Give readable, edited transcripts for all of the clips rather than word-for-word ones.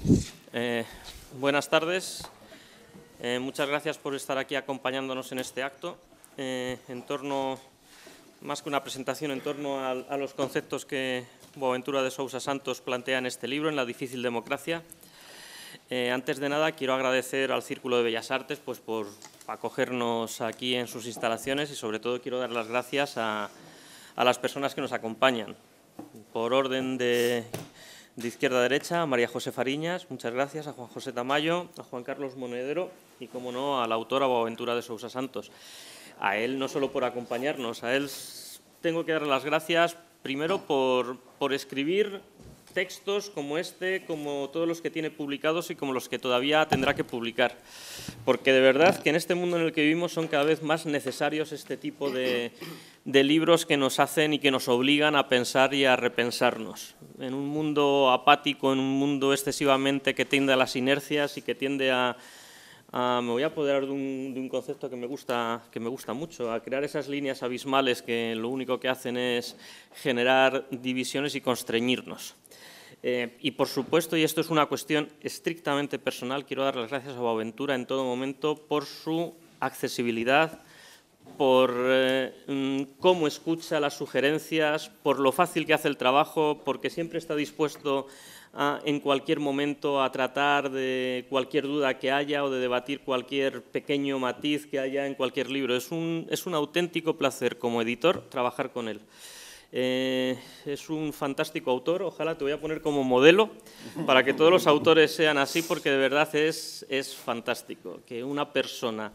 Buenas tardes. Muchas gracias por estar aquí acompañándonos en este acto. Más que una presentación, en torno a los conceptos que Boaventura de Sousa Santos plantea en este libro, en La difícil democracia. Antes de nada, quiero agradecer al Círculo de Bellas Artes por acogernos aquí en sus instalaciones y, sobre todo, quiero dar las gracias a las personas que nos acompañan. Por orden de izquierda a derecha, a María José Fariñas, muchas gracias, a Juan José Tamayo, a Juan Carlos Monedero y, como no, a la autora Boaventura de Sousa Santos. A él no solo por acompañarnos, a él tengo que dar las gracias primero por escribir textos como este, como todos los que tiene publicados y como los que todavía tendrá que publicar. Porque de verdad que en este mundo en el que vivimos son cada vez más necesarios este tipo de libros que nos hacen y que nos obligan a pensar y a repensarnos. En un mundo apático, en un mundo excesivamente que tiende a las inercias y que tiende me voy a apoderar de un concepto que me gusta mucho, a crear esas líneas abismales que lo único que hacen es generar divisiones y constreñirnos. Y, por supuesto, y esto es una cuestión estrictamente personal, quiero dar las gracias a Boaventura en todo momento por su accesibilidad, por cómo escucha las sugerencias, por lo fácil que hace el trabajo, porque siempre está dispuesto en cualquier momento a tratar de cualquier duda que haya o de debatir cualquier pequeño matiz que haya en cualquier libro. Es un auténtico placer como editor trabajar con él. Es un fantástico autor, ojalá te voy a poner como modelo para que todos los autores sean así, porque de verdad es fantástico que una persona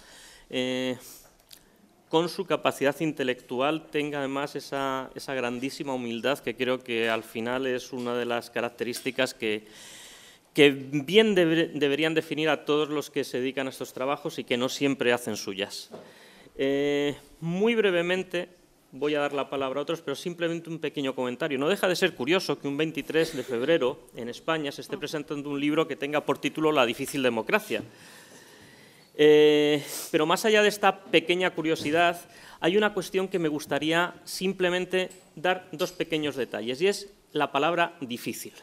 con su capacidad intelectual tenga además esa grandísima humildad, que creo que al final es una de las características que bien deberían definir a todos los que se dedican a estos trabajos y que no siempre hacen suyas. Muy brevemente voy a dar la palabra a otros, pero simplemente un pequeño comentario. No deja de ser curioso que un 23 de febrero en España se esté presentando un libro que tenga por título La difícil democracia. Pero más allá de esta pequeña curiosidad, hay una cuestión que me gustaría simplemente dar dos pequeños detalles, y es la palabra difícil.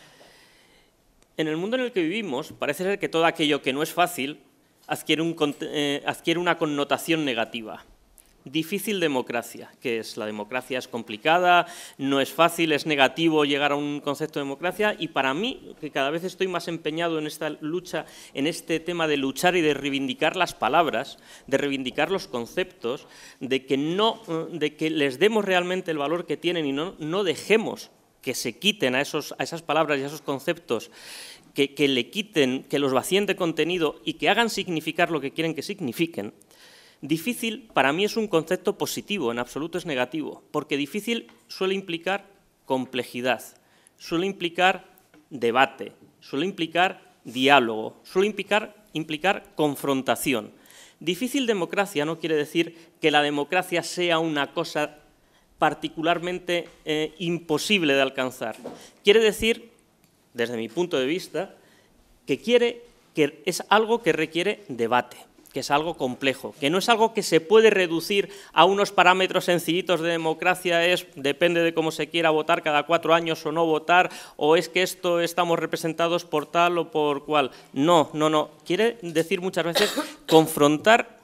En el mundo en el que vivimos, parece ser que todo aquello que no es fácil adquiere una connotación negativa. Difícil democracia, ¿qué es? La democracia es complicada, no es fácil, es negativo llegar a un concepto de democracia, y para mí, que cada vez estoy más empeñado en esta lucha, en este tema de luchar y de reivindicar las palabras, de reivindicar los conceptos, de que les demos realmente el valor que tienen y no dejemos que se quiten a esas palabras y a esos conceptos, que le quiten, que los vacíen de contenido y que hagan significar lo que quieren que signifiquen. Difícil para mí es un concepto positivo, en absoluto es negativo, porque difícil suele implicar complejidad, suele implicar debate, suele implicar diálogo, suele implicar confrontación. Difícil democracia no quiere decir que la democracia sea una cosa particularmente imposible de alcanzar. Quiere decir, desde mi punto de vista, que es algo que requiere debate, que es algo complejo, que no es algo que se puede reducir a unos parámetros sencillitos de democracia, depende de cómo se quiera votar cada 4 años o no votar, o es que estamos representados por tal o por cual. No. Quiere decir muchas veces confrontar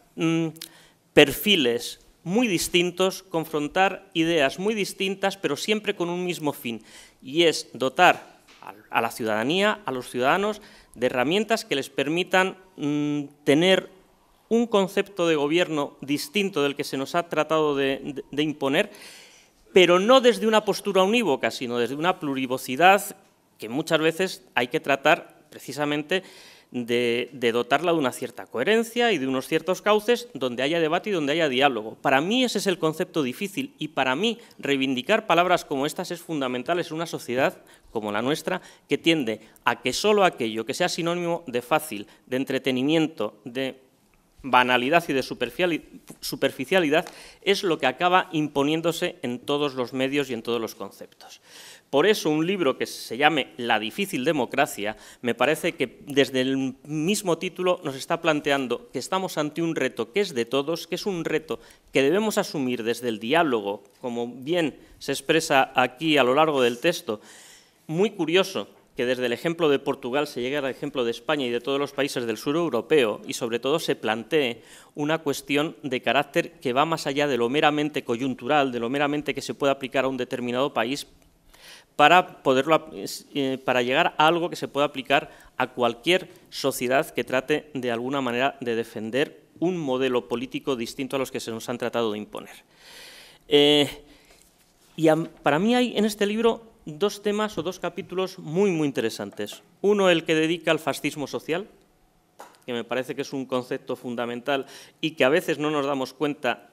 perfiles muy distintos, confrontar ideas muy distintas, pero siempre con un mismo fin, y es dotar a la ciudadanía, a los ciudadanos, de herramientas que les permitan tener un concepto de gobierno distinto del que se nos ha tratado de imponer, pero no desde una postura unívoca, sino desde una plurivocidad que muchas veces hay que tratar precisamente de dotarla de una cierta coherencia y de unos ciertos cauces donde haya debate y donde haya diálogo. Para mí ese es el concepto difícil, y para mí reivindicar palabras como estas es fundamental en una sociedad como la nuestra, que tiende a que solo aquello que sea sinónimo de fácil, de entretenimiento, de banalidad y de superficialidad es lo que acaba imponiéndose en todos los medios y en todos los conceptos. Por eso un libro que se llame La difícil democracia me parece que desde el mismo título nos está planteando que estamos ante un reto que es de todos, que es un reto que debemos asumir desde el diálogo, como bien se expresa aquí a lo largo del texto. Muy curioso que desde el ejemplo de Portugal se llegue al ejemplo de España y de todos los países del sur europeo, y sobre todo se plantee una cuestión de carácter que va más allá de lo meramente coyuntural, de lo meramente que se puede aplicar a un determinado país, para llegar a algo que se pueda aplicar a cualquier sociedad que trate de alguna manera de defender un modelo político distinto a los que se nos han tratado de imponer. Para mí hay en este libro dos temas o dos capítulos muy, muy interesantes. Uno, el que dedica al fascismo social, que me parece que es un concepto fundamental y que a veces no nos damos cuenta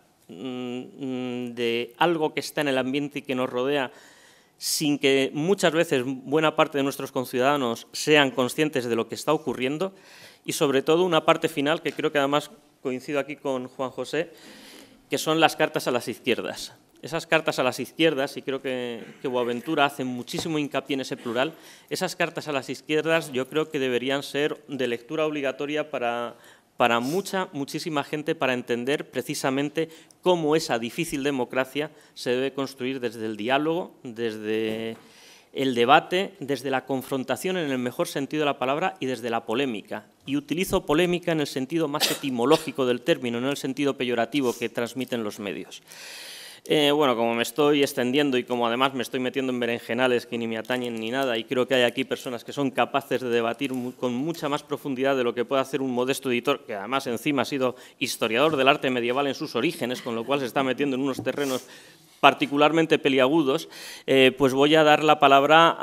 de algo que está en el ambiente y que nos rodea, sin que muchas veces buena parte de nuestros conciudadanos sean conscientes de lo que está ocurriendo, y sobre todo una parte final, que creo que además coincido aquí con Juan José, que son las cartas a las izquierdas. Esas cartas a las izquierdas, y creo que Boaventura hace muchísimo hincapié en ese plural, esas cartas a las izquierdas yo creo que deberían ser de lectura obligatoria para muchísima gente, para entender precisamente cómo esa difícil democracia se debe construir desde el diálogo, desde el debate, desde la confrontación en el mejor sentido de la palabra y desde la polémica. Y utilizo polémica en el sentido más etimológico del término, no en el sentido peyorativo que transmiten los medios. Bueno, como me estoy extendiendo y como además me estoy metiendo en berenjenales que ni me atañen ni nada, y creo que hay aquí personas que son capaces de debatir con mucha más profundidad de lo que puede hacer un modesto editor, que además encima ha sido historiador del arte medieval en sus orígenes, con lo cual se está metiendo en unos terrenos particularmente peliagudos, pues voy a dar la palabra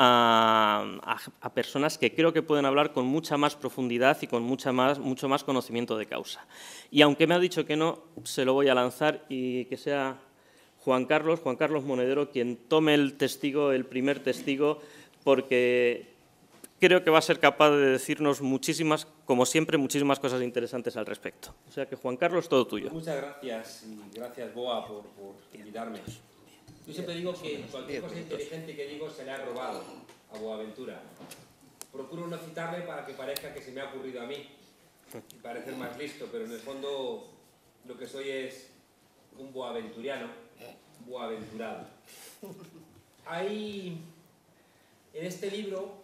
a personas que creo que pueden hablar con mucha más profundidad y con mucho más conocimiento de causa. Y aunque me ha dicho que no, se lo voy a lanzar y que sea Juan Carlos Monedero quien tome el primer testigo, porque creo que va a ser capaz de decirnos muchísimas, como siempre, muchísimas cosas interesantes al respecto. O sea que, Juan Carlos, todo tuyo. Muchas gracias, y gracias, Boa, por invitarme. Yo siempre digo que cualquier cosa inteligente que digo se le ha robado a Boaventura. Procuro no citarle para que parezca que se me ha ocurrido a mí y parecer más listo, pero en el fondo lo que soy es un boaventuriano, boaventurado. Hay en este libro,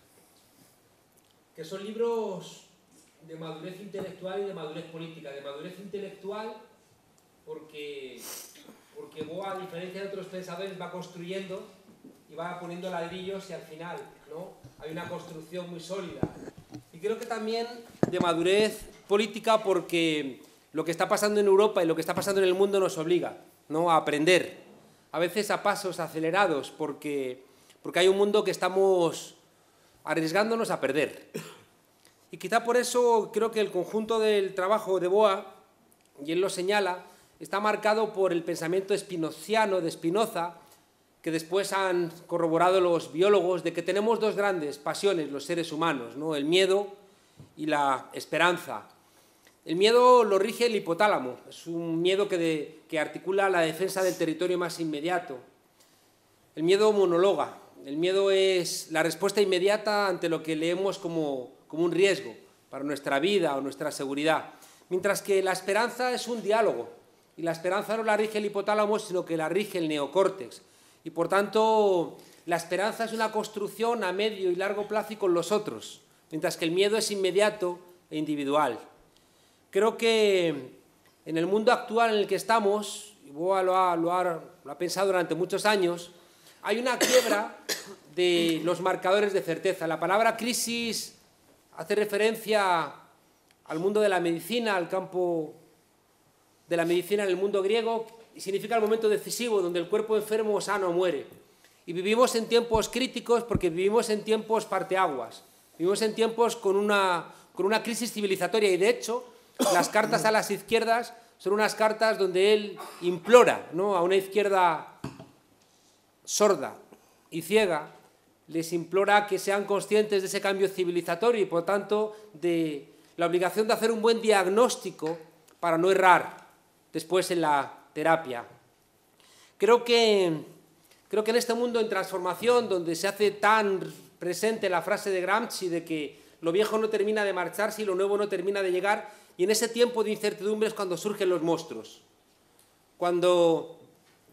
que son libros de madurez intelectual y de madurez política. De madurez intelectual porque Boa, a diferencia de otros pensadores, va construyendo y va poniendo ladrillos y al final, ¿no?, hay una construcción muy sólida. Y creo que también de madurez política porque lo que está pasando en Europa y lo que está pasando en el mundo nos obliga, ¿no?, a aprender, a veces a pasos acelerados, porque hay un mundo que estamos arriesgándonos a perder. Y quizá por eso creo que el conjunto del trabajo de Boa, y él lo señala, está marcado por el pensamiento spinoziano de Spinoza, que después han corroborado los biólogos, de que tenemos dos grandes pasiones los seres humanos, ¿no?, el miedo y la esperanza. El miedo lo rige el hipotálamo, es un miedo que articula la defensa del territorio más inmediato. El miedo monologa, el miedo es la respuesta inmediata ante lo que leemos como un riesgo para nuestra vida o nuestra seguridad, mientras que la esperanza es un diálogo, y la esperanza no la rige el hipotálamo, sino que la rige el neocórtex, y por tanto la esperanza es una construcción a medio y largo plazo y con los otros, mientras que el miedo es inmediato e individual. Creo que en el mundo actual en el que estamos, y Boa lo ha pensado durante muchos años, hay una quiebra de los marcadores de certeza. La palabra crisis hace referencia al mundo de la medicina, al campo de la medicina en el mundo griego, y significa el momento decisivo donde el cuerpo enfermo o sano muere. Y vivimos en tiempos críticos porque vivimos en tiempos parteaguas, vivimos en tiempos con una crisis civilizatoria, y de hecho las cartas a las izquierdas son unas cartas donde él implora, ¿no?, a una izquierda sorda y ciega, les implora que sean conscientes de ese cambio civilizatorio y, por tanto, de la obligación de hacer un buen diagnóstico para no errar después en la terapia. Creo que en este mundo en transformación, donde se hace tan presente la frase de Gramsci de que lo viejo no termina de marcharse y lo nuevo no termina de llegar, y en ese tiempo de incertidumbre es cuando surgen los monstruos, cuando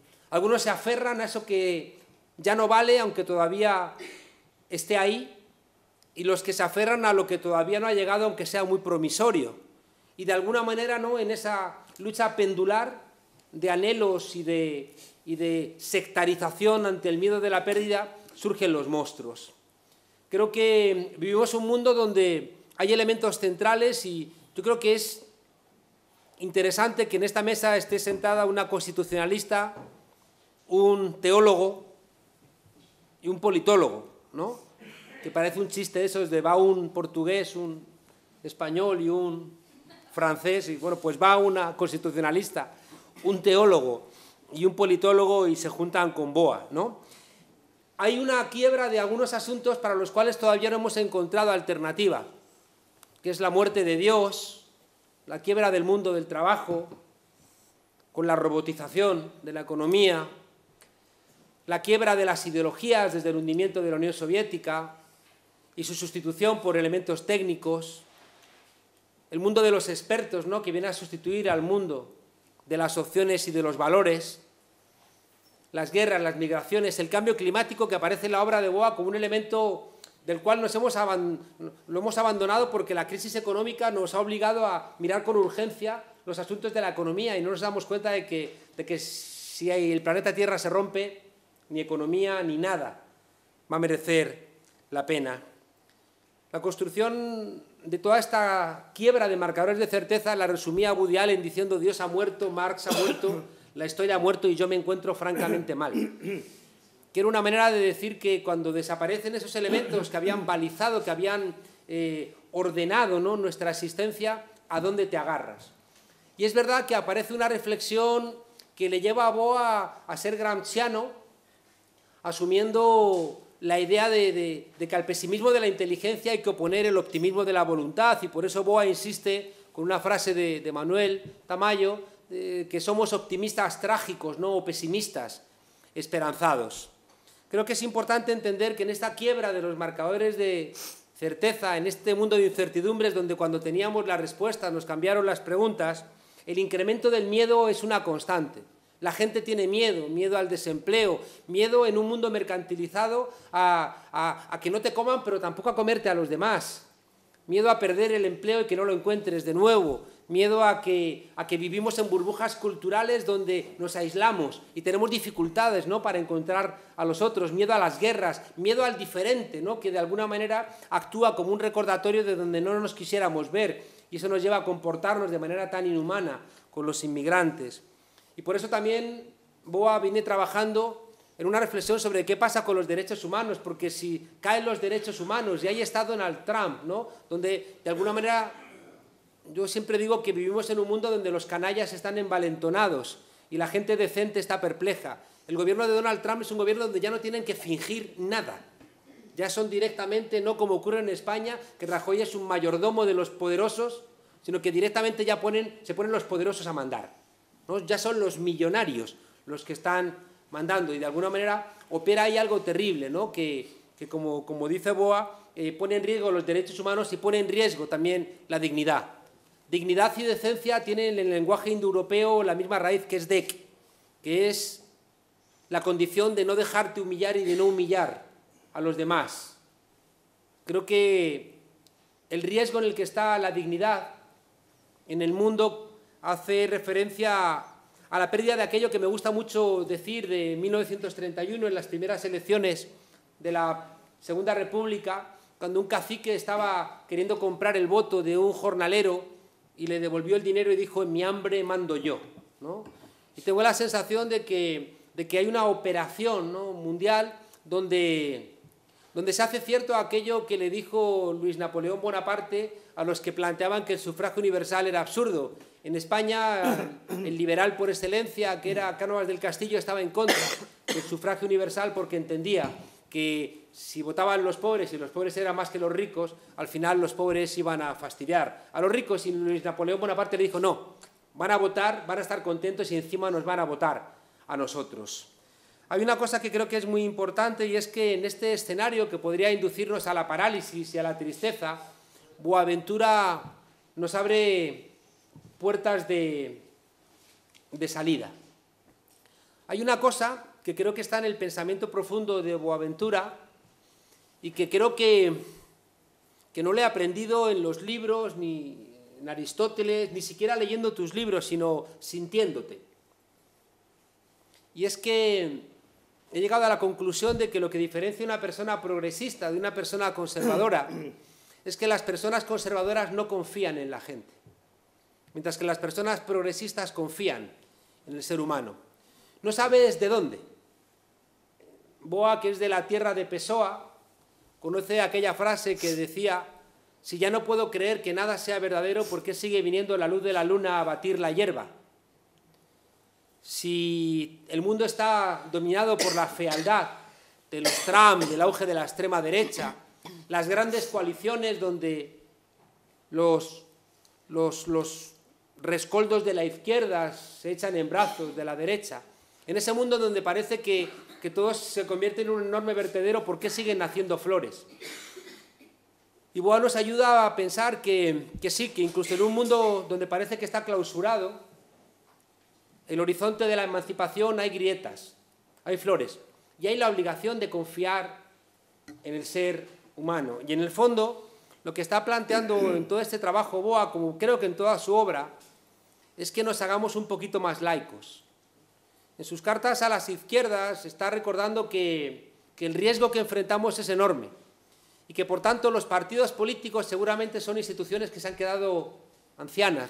algunos se aferran a eso que ya no vale, aunque todavía esté ahí, y los que se aferran a lo que todavía no ha llegado, aunque sea muy promisorio. Y de alguna manera, ¿no?, en esa lucha pendular de anhelos y de sectarización ante el miedo de la pérdida, surgen los monstruos. Creo que vivimos un mundo donde hay elementos centrales y yo creo que es interesante que en esta mesa esté sentada una constitucionalista, un teólogo y un politólogo, ¿no?, que parece un chiste de esos de va un portugués, un español y un francés, y bueno, pues va una constitucionalista, un teólogo y un politólogo y se juntan con BOA, ¿no? Hay una quiebra de algunos asuntos para los cuales todavía no hemos encontrado alternativa, que es la muerte de Dios, la quiebra del mundo del trabajo, con la robotización de la economía, la quiebra de las ideologías desde el hundimiento de la Unión Soviética y su sustitución por elementos técnicos, el mundo de los expertos, ¿no?, que viene a sustituir al mundo de las opciones y de los valores, las guerras, las migraciones, el cambio climático que aparece en la obra de BOA como un elemento del cual lo hemos abandonado porque la crisis económica nos ha obligado a mirar con urgencia los asuntos de la economía y no nos damos cuenta de que si el planeta Tierra se rompe, ni economía ni nada va a merecer la pena. La construcción de toda esta quiebra de marcadores de certeza la resumía Woody Allen diciendo: Dios ha muerto, Marx ha muerto, la historia ha muerto y yo me encuentro francamente mal. Que era una manera de decir que cuando desaparecen esos elementos que habían balizado, que habían ordenado, ¿no?, nuestra existencia, ¿a dónde te agarras? Y es verdad que aparece una reflexión que le lleva a BOA a ser gramsciano, asumiendo la idea de que al pesimismo de la inteligencia hay que oponer el optimismo de la voluntad, y por eso BOA insiste con una frase de Manuel Tamayo, que somos optimistas trágicos, ¿no?, o pesimistas esperanzados. Creo que es importante entender que en esta quiebra de los marcadores de certeza, en este mundo de incertidumbres donde cuando teníamos las respuestas nos cambiaron las preguntas, el incremento del miedo es una constante. La gente tiene miedo, miedo al desempleo, miedo en un mundo mercantilizado a que no te coman, pero tampoco a comerte a los demás. Miedo a perder el empleo y que no lo encuentres de nuevo. Miedo a que vivimos en burbujas culturales donde nos aislamos y tenemos dificultades, ¿no?, para encontrar a los otros. Miedo a las guerras, miedo al diferente, ¿no?, que de alguna manera actúa como un recordatorio de donde no nos quisiéramos ver. Y eso nos lleva a comportarnos de manera tan inhumana con los inmigrantes. Y por eso también BOA viene trabajando en una reflexión sobre qué pasa con los derechos humanos, porque si caen los derechos humanos, y ahí está Donald Trump, ¿no?, donde de alguna manera yo siempre digo que vivimos en un mundo donde los canallas están envalentonados y la gente decente está perpleja. El gobierno de Donald Trump es un gobierno donde ya no tienen que fingir nada. Ya son directamente, no como ocurre en España, que Rajoy es un mayordomo de los poderosos, sino que directamente ya se ponen los poderosos a mandar, ¿no? Ya son los millonarios los que están mandando y de alguna manera opera ahí algo terrible, ¿no?, que como dice BOA, pone en riesgo los derechos humanos y pone en riesgo también la dignidad. Dignidad y decencia tienen en el lenguaje indoeuropeo la misma raíz, que es dec, que es la condición de no dejarte humillar y de no humillar a los demás. Creo que el riesgo en el que está la dignidad en el mundo hace referencia a la pérdida de aquello que me gusta mucho decir de 1931, en las primeras elecciones de la Segunda República, cuando un cacique estaba queriendo comprar el voto de un jornalero y le devolvió el dinero y dijo: en mi hambre mando yo, ¿no? Y tengo la sensación de que hay una operación, ¿no?, mundial donde se hace cierto aquello que le dijo Luis Napoleón Bonaparte a los que planteaban que el sufragio universal era absurdo. En España, el liberal por excelencia, que era Cánovas del Castillo, estaba en contra del sufragio universal porque entendía que si votaban los pobres y los pobres eran más que los ricos, al final los pobres iban a fastidiar a los ricos, y Luis Napoleón Bonaparte le dijo: no, van a votar, van a estar contentos y encima nos van a votar a nosotros. Hay una cosa que creo que es muy importante, y es que en este escenario que podría inducirnos a la parálisis y a la tristeza, Boaventura nos abre puertas de salida. Hay una cosa que creo que está en el pensamiento profundo de Boaventura y que creo que que no le he aprendido en los libros, ni en Aristóteles, ni siquiera leyendo tus libros, sino sintiéndote. Y es que he llegado a la conclusión de que lo que diferencia a una persona progresista de una persona conservadora es que las personas conservadoras no confían en la gente, mientras que las personas progresistas confían en el ser humano. No sabes de dónde. Boa, que es de la tierra de Pessoa, conoce aquella frase que decía: si ya no puedo creer que nada sea verdadero, ¿por qué sigue viniendo la luz de la luna a batir la hierba? Si el mundo está dominado por la fealdad de los Trump, del auge de la extrema derecha, las grandes coaliciones donde los rescoldos de la izquierda se echan en brazos de la derecha, en ese mundo donde parece que todo se convierte en un enorme vertedero, ¿por qué siguen naciendo flores? Y Boa nos ayuda a pensar que sí, que incluso en un mundo donde parece que está clausurado, el horizonte de la emancipación hay grietas, hay flores, y hay la obligación de confiar en el ser humano. Y en el fondo, lo que está planteando en todo este trabajo Boa, como creo que en toda su obra, es que nos hagamos un poquito más laicos. En sus cartas a las izquierdas está recordando que el riesgo que enfrentamos es enorme y que, por tanto, los partidos políticos seguramente son instituciones que se han quedado ancianas,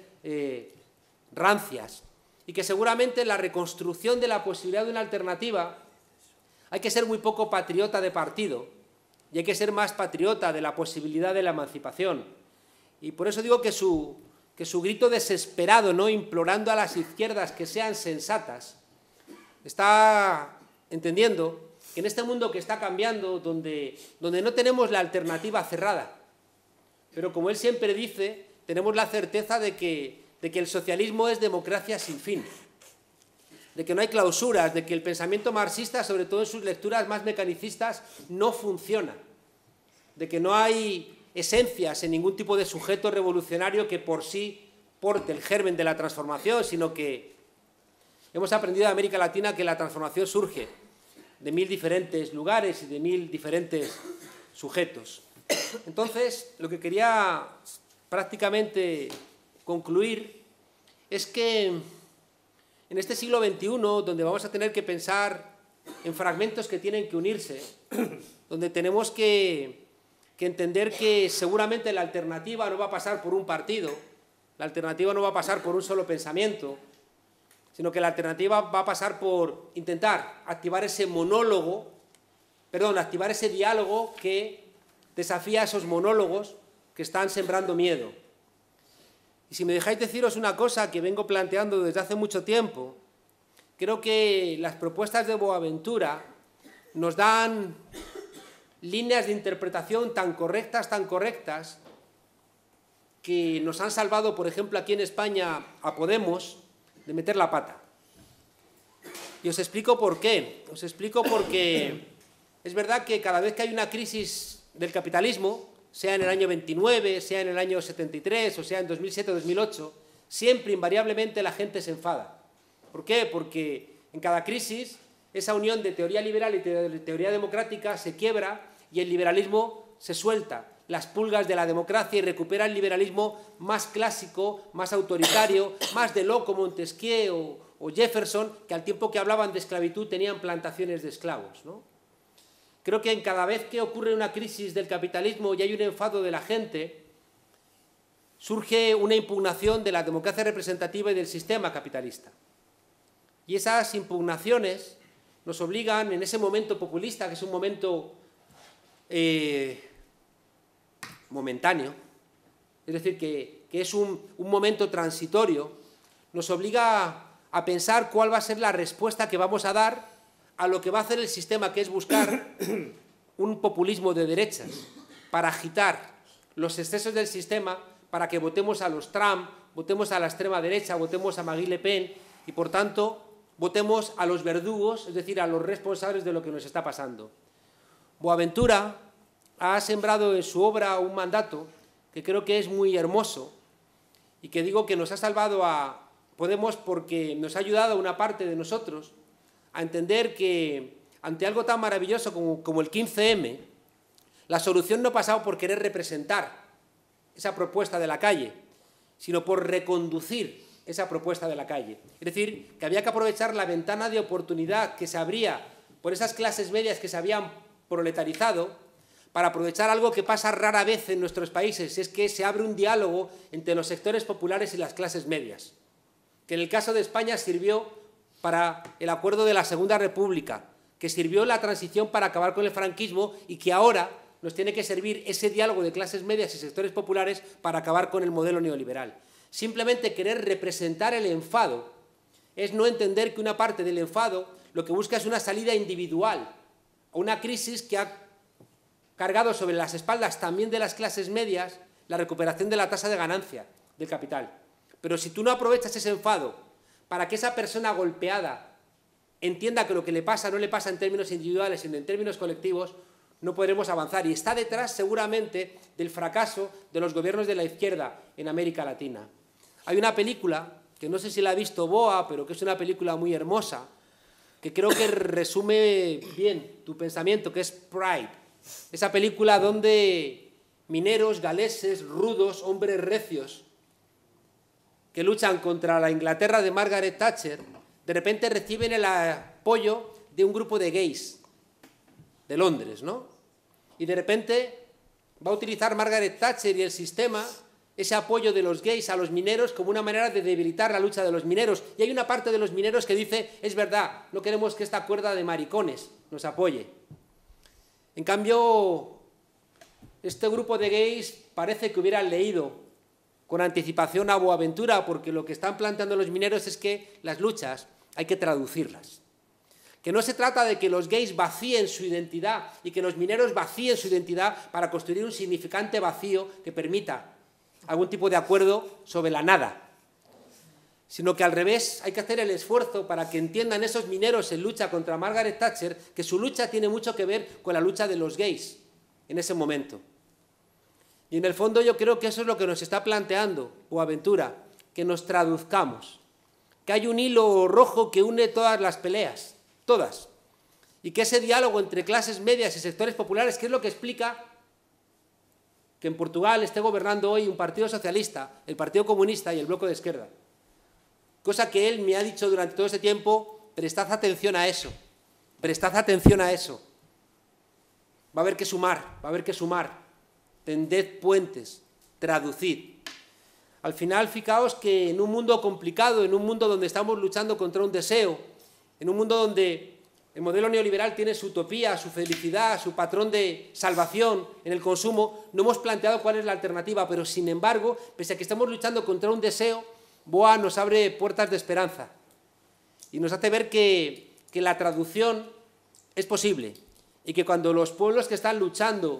rancias, y que seguramente en la reconstrucción de la posibilidad de una alternativa hay que ser muy poco patriota de partido y hay que ser más patriota de la posibilidad de la emancipación. Y por eso digo que su grito desesperado, ¿no?, implorando a las izquierdas que sean sensatas, está entendiendo que en este mundo que está cambiando, donde no tenemos la alternativa cerrada, pero como él siempre dice, tenemos la certeza de que el socialismo es democracia sin fin, de que no hay clausuras, de que el pensamiento marxista, sobre todo en sus lecturas más mecanicistas, no funciona, de que no hay esencias en ningún tipo de sujeto revolucionario que por sí porte el germen de la transformación, sino que hemos aprendido de América Latina que la transformación surge de 1000 diferentes lugares y de 1000 diferentes sujetos. Entonces, lo que quería prácticamente concluir es que en este siglo XXI, donde vamos a tener que pensar en fragmentos que tienen que unirse, donde tenemos que entender que seguramente la alternativa no va a pasar por un partido, la alternativa no va a pasar por un solo pensamiento, sino que la alternativa va a pasar por intentar activar ese activar ese diálogo que desafía a esos monólogos que están sembrando miedo. Y si me dejáis deciros una cosa que vengo planteando desde hace mucho tiempo, creo que las propuestas de Boaventura nos dan líneas de interpretación tan correctas, que nos han salvado, por ejemplo, aquí en España, a Podemos, de meter la pata. Y os explico por qué. Os explico porque es verdad que cada vez que hay una crisis del capitalismo, sea en el año 29, sea en el año 73 o sea en 2007 o 2008, siempre, invariablemente, la gente se enfada. ¿Por qué? Porque en cada crisis esa unión de teoría liberal y teoría democrática se quiebra y el liberalismo se suelta las pulgas de la democracia y recupera el liberalismo más clásico, más autoritario, más de Locke, Montesquieu o Jefferson, que al tiempo que hablaban de esclavitud tenían plantaciones de esclavos, ¿no? Creo que en cada vez que ocurre una crisis del capitalismo y hay un enfado de la gente, surge una impugnación de la democracia representativa y del sistema capitalista. Y esas impugnaciones nos obligan, en ese momento populista, que es un momento momentáneo, es decir, que es un momento transitorio, nos obliga a pensar cuál va a ser la respuesta que vamos a dar a lo que va a hacer el sistema, que es buscar un populismo de derechas para agitar los excesos del sistema, para que votemos a los Trump, votemos a la extrema derecha, votemos a Marine Le Pen y, por tanto, votemos a los verdugos, es decir, a los responsables de lo que nos está pasando. Boaventura ha sembrado en su obra un mandato que creo que es muy hermoso y que digo que nos ha salvado a Podemos porque nos ha ayudado a una parte de nosotros a entender que ante algo tan maravilloso como el 15M, La solución no pasaba por querer representar esa propuesta de la calle, sino por reconducir esa propuesta de la calle. Es decir, que había que aprovechar la ventana de oportunidad que se abría por esas clases medias que se habían proletarizado para aprovechar algo que pasa rara vez en nuestros países, es que se abre un diálogo entre los sectores populares y las clases medias, que en el caso de España sirvió para el acuerdo de la Segunda República, que sirvió en la transición para acabar con el franquismo y que ahora nos tiene que servir ese diálogo de clases medias y sectores populares para acabar con el modelo neoliberal. Simplemente querer representar el enfado es no entender que una parte del enfado lo que busca es una salida individual a una crisis que ha cargado sobre las espaldas también de las clases medias la recuperación de la tasa de ganancia del capital. Pero si tú no aprovechas ese enfado para que esa persona golpeada entienda que lo que le pasa no le pasa en términos individuales, sino en términos colectivos, no podremos avanzar. Y está detrás, seguramente, del fracaso de los gobiernos de la izquierda en América Latina. Hay una película, que no sé si la ha visto Boa, pero que es una película muy hermosa, que creo que resume bien tu pensamiento, que es Pride. Esa película donde mineros, galeses, rudos, hombres recios, que luchan contra la Inglaterra de Margaret Thatcher, de repente reciben el apoyo de un grupo de gays de Londres, ¿no? Y de repente va a utilizar Margaret Thatcher y el sistema ese apoyo de los gays a los mineros como una manera de debilitar la lucha de los mineros. Y hay una parte de los mineros que dice, es verdad, no queremos que esta cuerda de maricones nos apoye. En cambio, este grupo de gays parece que hubieran leído con anticipación a Boaventura, porque lo que están planteando los mineros es que las luchas hay que traducirlas. Que no se trata de que los gays vacíen su identidad y que los mineros vacíen su identidad para construir un significante vacío que permita algún tipo de acuerdo sobre la nada, sino que al revés hay que hacer el esfuerzo para que entiendan esos mineros en lucha contra Margaret Thatcher que su lucha tiene mucho que ver con la lucha de los gays en ese momento. Y en el fondo yo creo que eso es lo que nos está planteando Boaventura, que nos traduzcamos, que hay un hilo rojo que une todas las peleas, todas, y que ese diálogo entre clases medias y sectores populares, que es lo que explica que en Portugal esté gobernando hoy un partido socialista, el Partido Comunista y el Bloque de Izquierda. Cosa que él me ha dicho durante todo ese tiempo, prestad atención a eso, prestad atención a eso. Va a haber que sumar, tended puentes, traducid. Al final, fijaos que en un mundo complicado, en un mundo donde estamos luchando contra un deseo, en un mundo donde el modelo neoliberal tiene su utopía, su felicidad, su patrón de salvación en el consumo, no hemos planteado cuál es la alternativa, pero sin embargo, pese a que estamos luchando contra un deseo, Boa nos abre puertas de esperanza y nos hace ver que la traducción es posible y que cuando los pueblos que están luchando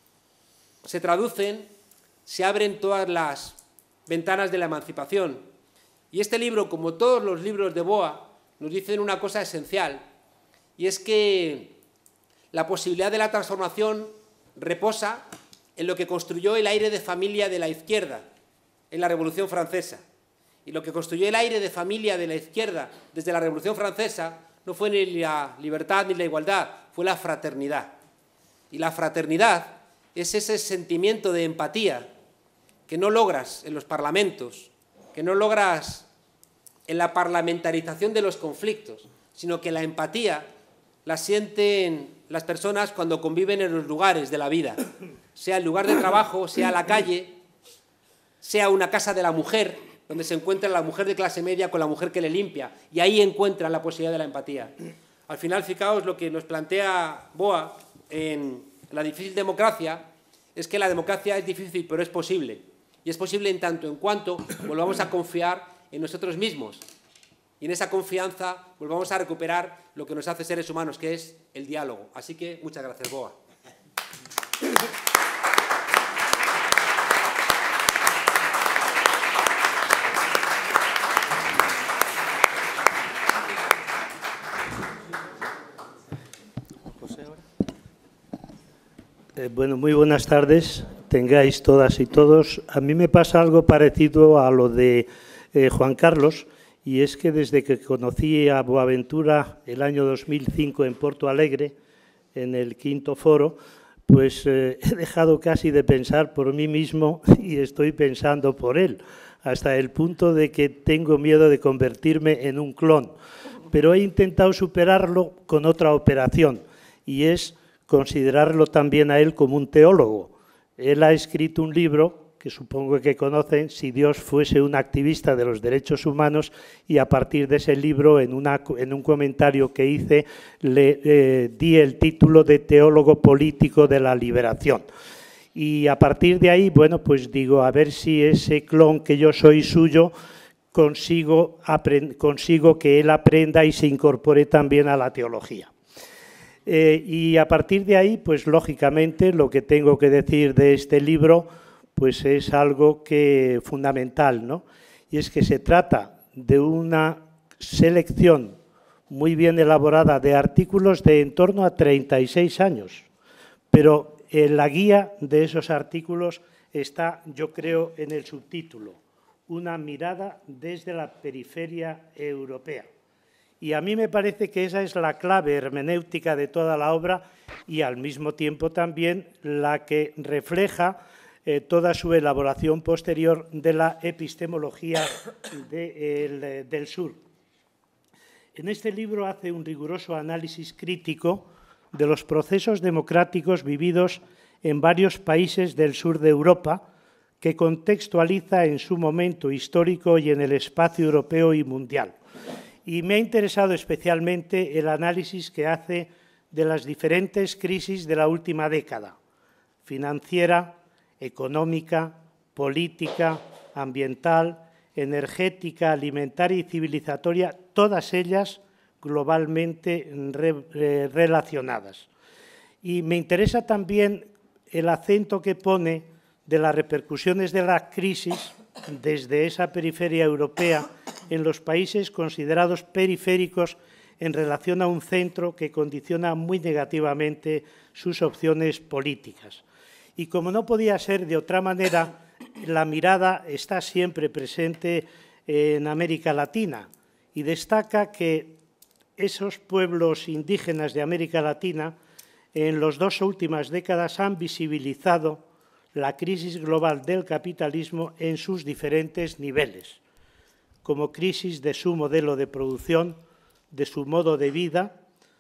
se traducen, se abren todas las ventanas de la emancipación. Y este libro, como todos los libros de Boa, nos dicen una cosa esencial, y es que la posibilidad de la transformación reposa en lo que construyó el aire de familia de la izquierda en la Revolución Francesa. Y lo que construyó el aire de familia de la izquierda desde la Revolución Francesa no fue ni la libertad ni la igualdad, fue la fraternidad. Y la fraternidad es ese sentimiento de empatía que no logras en los parlamentos, que no logras en la parlamentarización de los conflictos, sino que la empatía la sienten las personas cuando conviven en los lugares de la vida, sea el lugar de trabajo, sea la calle, sea una casa de la mujer, donde se encuentra la mujer de clase media con la mujer que le limpia, y ahí encuentran la posibilidad de la empatía. Al final, fijaos, lo que nos plantea Boa en la difícil democracia es que la democracia es difícil, pero es posible. Y es posible en tanto en cuanto volvamos a confiar en nosotros mismos. Y en esa confianza volvamos a recuperar lo que nos hace seres humanos, que es el diálogo. Así que muchas gracias, Boa. Bueno, muy buenas tardes, tengáis todas y todos. A mí me pasa algo parecido a lo de Juan Carlos, y es que desde que conocí a Boaventura el año 2005 en Porto Alegre, en el 5º foro, pues he dejado casi de pensar por mí mismo y estoy pensando por él, hasta el punto de que tengo miedo de convertirme en un clon. Pero he intentado superarlo con otra operación, y es considerarlo también a él como un teólogo. Él ha escrito un libro que supongo que conocen, Si Dios fuese un activista de los derechos humanos, y a partir de ese libro, en un comentario que hice, le di el título de teólogo político de la liberación. Y a partir de ahí, bueno, pues digo, a ver si ese clon que yo soy suyo, consigo que él aprenda y se incorpore también a la teología. Y a partir de ahí, pues lógicamente, lo que tengo que decir de este libro pues es algo fundamental, ¿no? Y es que se trata de una selección muy bien elaborada de artículos de en torno a 36 años, pero la guía de esos artículos está, yo creo, en el subtítulo, Una mirada desde la periferia europea. Y a mí me parece que esa es la clave hermenéutica de toda la obra y al mismo tiempo también la que refleja toda su elaboración posterior de la epistemología del sur. En este libro hace un riguroso análisis crítico de los procesos democráticos vividos en varios países del sur de Europa, que contextualiza en su momento histórico y en el espacio europeo y mundial. Y me ha interesado especialmente el análisis que hace de las diferentes crisis de la última década, financiera, económica, política, ambiental, energética, alimentaria y civilizatoria, todas ellas globalmente relacionadas. Y me interesa también el acento que pone de las repercusiones de la crisis desde esa periferia europea en los países considerados periféricos en relación a un centro que condiciona muy negativamente sus opciones políticas. Y como no podía ser de otra manera, la mirada está siempre presente en América Latina y destaca que esos pueblos indígenas de América Latina en las 2 últimas décadas han visibilizado la crisis global del capitalismo en sus diferentes niveles, como crisis de su modelo de producción, de su modo de vida,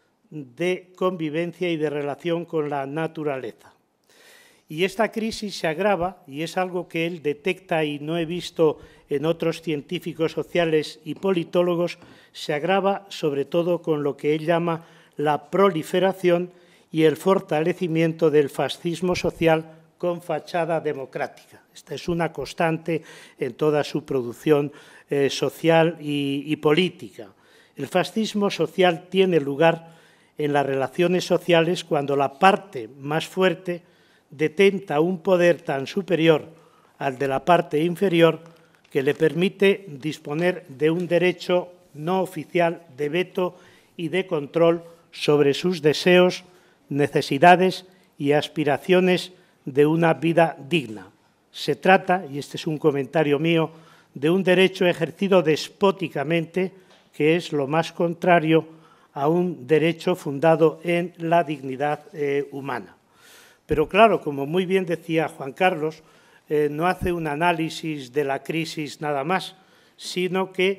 de convivencia y de relación con la naturaleza. Y esta crisis se agrava, y es algo que él detecta y no he visto en otros científicos sociales y politólogos, se agrava sobre todo con lo que él llama la proliferación y el fortalecimiento del fascismo social con fachada democrática. Esta es una constante en toda su producción social y política. El fascismo social tiene lugar en las relaciones sociales cuando la parte más fuerte detenta un poder tan superior al de la parte inferior que le permite disponer de un derecho no oficial de veto y de control sobre sus deseos, necesidades y aspiraciones de una vida digna. Se trata, y este es un comentario mío, de un derecho ejercido despóticamente, que es lo más contrario a un derecho fundado en la dignidad humana. Pero claro, como muy bien decía Juan Carlos, no hace un análisis de la crisis nada más, sino que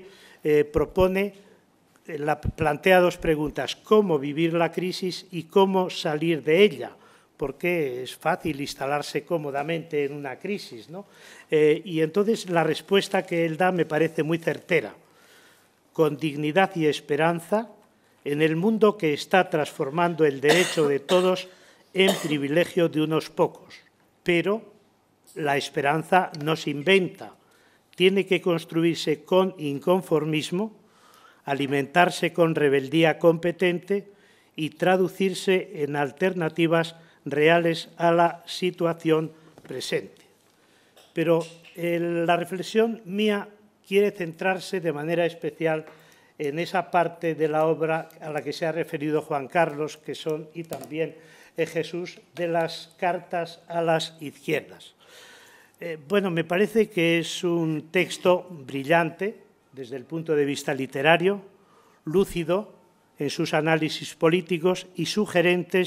plantea 2 preguntas: cómo vivir la crisis y cómo salir de ella, porque es fácil instalarse cómodamente en una crisis, ¿no? Y entonces la respuesta que él da me parece muy certera. Con dignidad y esperanza, en el mundo que está transformando el derecho de todos en privilegio de unos pocos. Pero la esperanza no se inventa, tiene que construirse con inconformismo, alimentarse con rebeldía competente y traducirse en alternativas reales a la situación presente. Pero la reflexión mía quiere centrarse de manera especial en esa parte de la obra a la que se ha referido Juan Carlos, que son, y también Jesús, de las cartas a las izquierdas. Bueno, me parece que es un texto brillante desde el punto de vista literario, lúcido en sus análisis políticos y sugerentes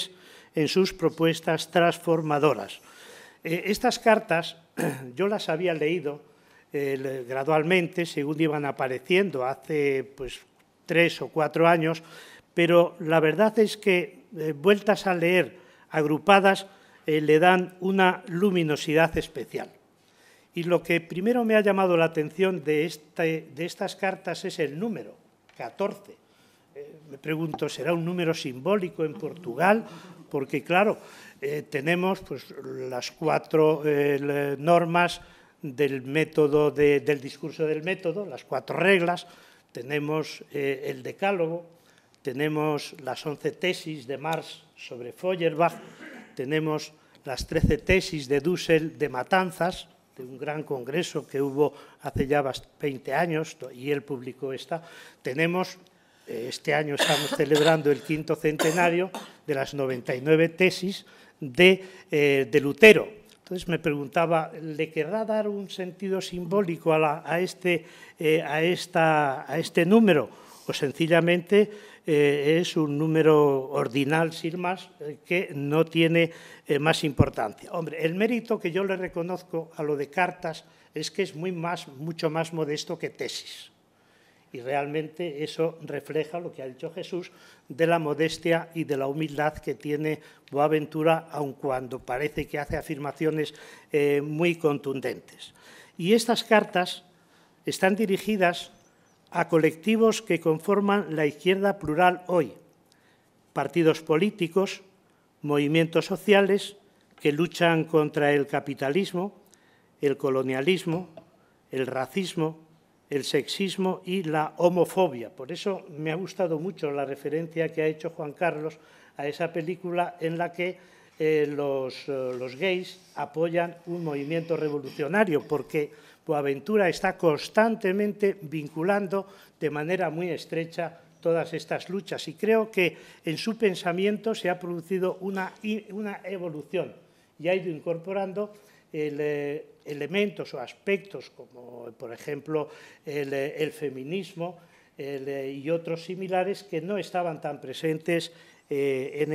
en sus propuestas transformadoras. Estas cartas yo las había leído gradualmente, según iban apareciendo, hace pues 3 o 4 años, pero la verdad es que vueltas a leer, agrupadas, le dan una luminosidad especial. Y lo que primero me ha llamado la atención de estas cartas es el número, 14. Me pregunto, ¿será un número simbólico en Portugal? Porque, claro, tenemos pues, las 4 normas del método del discurso del método, las 4 reglas, tenemos el decálogo, tenemos las 11 tesis de Marx sobre Feuerbach, tenemos las 13 tesis de Dussel de Matanzas, de un gran congreso que hubo hace ya 20 años y él publicó esta. Tenemos, este año estamos celebrando el 5º centenario de las 99 tesis de Lutero. Entonces me preguntaba, ¿le querrá dar un sentido simbólico a este número? O sencillamente es un número ordinal, sin más, que no tiene más importancia. Hombre, el mérito que yo le reconozco a lo de cartas es que es mucho más modesto que tesis. Y realmente eso refleja lo que ha dicho Jesús de la modestia y de la humildad que tiene Boaventura, aun cuando parece que hace afirmaciones muy contundentes. Y estas cartas están dirigidas a colectivos que conforman la izquierda plural hoy, partidos políticos, movimientos sociales que luchan contra el capitalismo, el colonialismo, el racismo, el sexismo y la homofobia. Por eso me ha gustado mucho la referencia que ha hecho Juan Carlos a esa película en la que los gays apoyan un movimiento revolucionario, porque Boaventura está constantemente vinculando de manera muy estrecha todas estas luchas y creo que en su pensamiento se ha producido una evolución y ha ido incorporando elementos o aspectos como, por ejemplo, el feminismo y otros similares que no estaban tan presentes en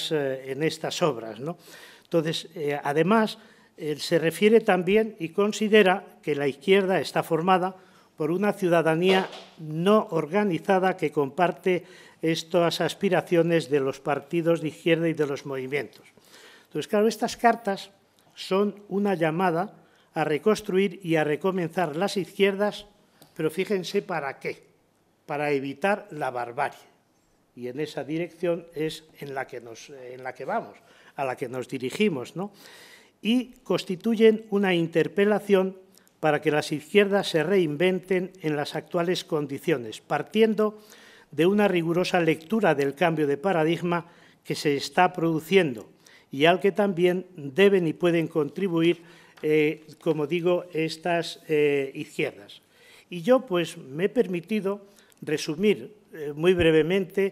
estas obras, ¿no? Entonces, además, se refiere también y considera que la izquierda está formada por una ciudadanía no organizada que comparte estas aspiraciones de los partidos de izquierda y de los movimientos. Entonces, claro, estas cartas son una llamada a reconstruir y a recomenzar las izquierdas, pero fíjense para qué, para evitar la barbarie. Y en esa dirección es en la que vamos, a la que nos dirigimos, ¿no? Y constituyen una interpelación para que las izquierdas se reinventen en las actuales condiciones, partiendo de una rigurosa lectura del cambio de paradigma que se está produciendo y al que también deben y pueden contribuir, como digo, estas izquierdas. Y yo, pues, me he permitido resumir muy brevemente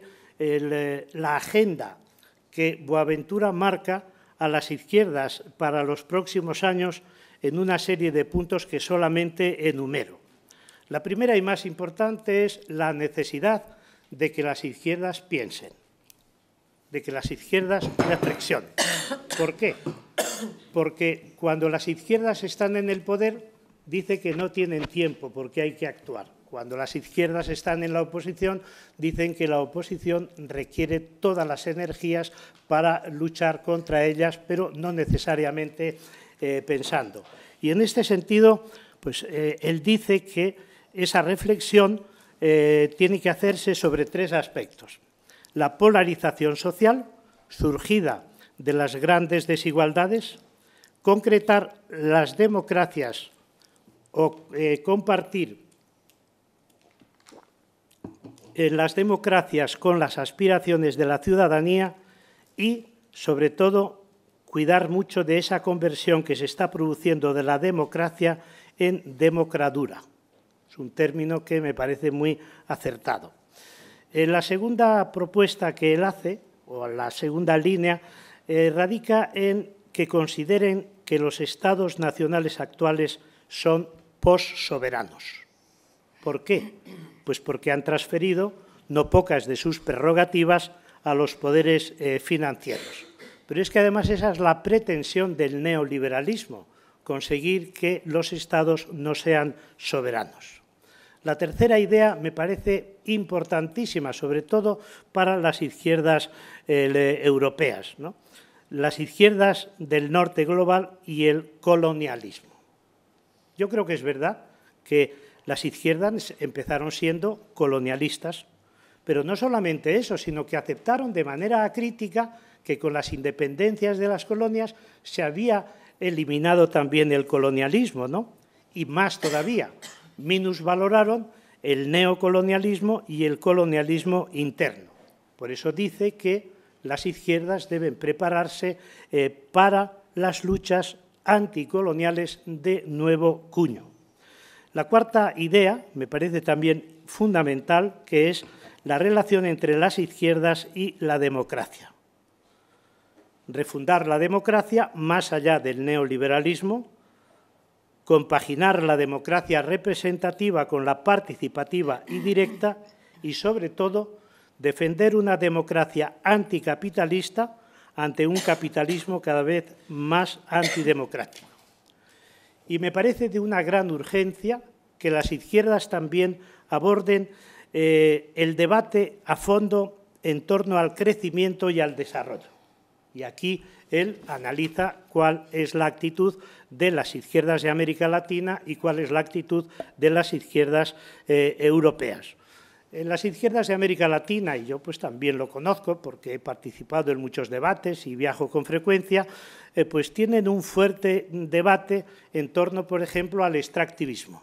la agenda que Boaventura marca a las izquierdas para los próximos años en una serie de puntos que solamente enumero. La primera y más importante es la necesidad de que las izquierdas piensen, de que las izquierdas reflexionen. ¿Por qué? Porque cuando las izquierdas están en el poder, dice que no tienen tiempo porque hay que actuar. Cuando las izquierdas están en la oposición, dicen que la oposición requiere todas las energías para luchar contra ellas, pero no necesariamente pensando. Y en este sentido, pues, él dice que esa reflexión tiene que hacerse sobre 3 aspectos. La polarización social, surgida de las grandes desigualdades, concretar las democracias o compartir las democracias con las aspiraciones de la ciudadanía y, sobre todo, cuidar mucho de esa conversión que se está produciendo de la democracia en democradura. Es un término que me parece muy acertado. La segunda propuesta que él hace, o la segunda línea, radica en que consideren que los estados nacionales actuales son postsoberanos. ¿Por qué? Pues porque han transferido no pocas de sus prerrogativas a los poderes financieros. Pero es que además esa es la pretensión del neoliberalismo, conseguir que los Estados no sean soberanos. La tercera idea me parece importantísima, sobre todo para las izquierdas europeas, ¿no? Las izquierdas del norte global y el colonialismo. Yo creo que es verdad que las izquierdas empezaron siendo colonialistas, pero no solamente eso, sino que aceptaron de manera acrítica que con las independencias de las colonias se había eliminado también el colonialismo, ¿no? Y más todavía, minusvaloraron el neocolonialismo y el colonialismo interno. Por eso dice que las izquierdas deben prepararse para las luchas anticoloniales de nuevo cuño. La cuarta idea me parece también fundamental, que es la relación entre las izquierdas y la democracia. Refundar la democracia más allá del neoliberalismo, compaginar la democracia representativa con la participativa y directa y, sobre todo, defender una democracia anticapitalista ante un capitalismo cada vez más antidemocrático. Y me parece de una gran urgencia que las izquierdas también aborden el debate a fondo en torno al crecimiento y al desarrollo. Y aquí él analiza cuál es la actitud de las izquierdas de América Latina y cuál es la actitud de las izquierdas europeas. En las izquierdas de América Latina, y yo pues también lo conozco porque he participado en muchos debates y viajo con frecuencia, pues tienen un fuerte debate en torno, por ejemplo, al extractivismo.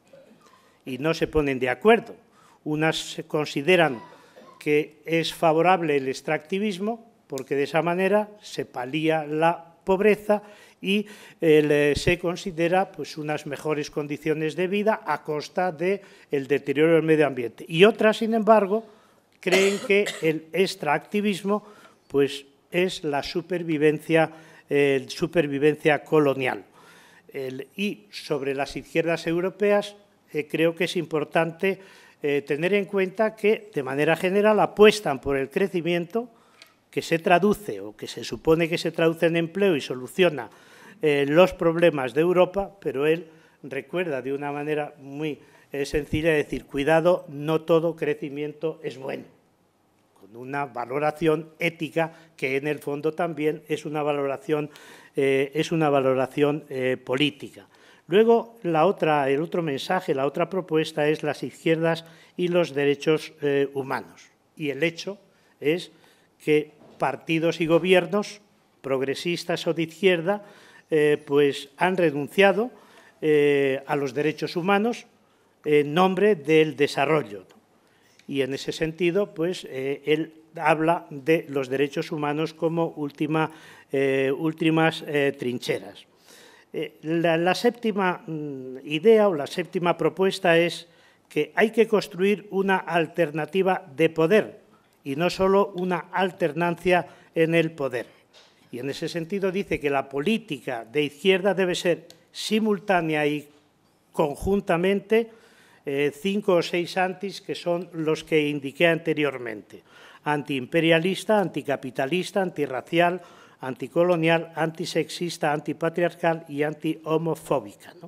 Y no se ponen de acuerdo. Unas consideran que es favorable el extractivismo porque de esa manera se palía la pobreza y se considera pues, unas mejores condiciones de vida a costa del deterioro del medio ambiente. Y otras, sin embargo, creen que el extractivismo pues, es la supervivencia colonial. Y sobre las izquierdas europeas creo que es importante tener en cuenta que, de manera general, apuestan por el crecimiento que se traduce o que se supone que se traduce en empleo y soluciona los problemas de Europa, pero él recuerda de una manera muy sencilla decir, cuidado, no todo crecimiento es bueno, con una valoración ética que en el fondo también es una valoración política. Luego, el otro mensaje, la otra propuesta es las izquierdas y los derechos humanos. Y el hecho es que partidos y gobiernos, progresistas o de izquierda, pues han renunciado a los derechos humanos en nombre del desarrollo. Y en ese sentido, pues él habla de los derechos humanos como últimas trincheras. La séptima idea o la séptima propuesta es que hay que construir una alternativa de poder y no solo una alternancia en el poder. Y en ese sentido dice que la política de izquierda debe ser simultánea y conjuntamente 5 o 6 antis que son los que indiqué anteriormente. Antiimperialista, anticapitalista, antirracial, anticolonial, antisexista, antipatriarcal y antihomofóbica, ¿no?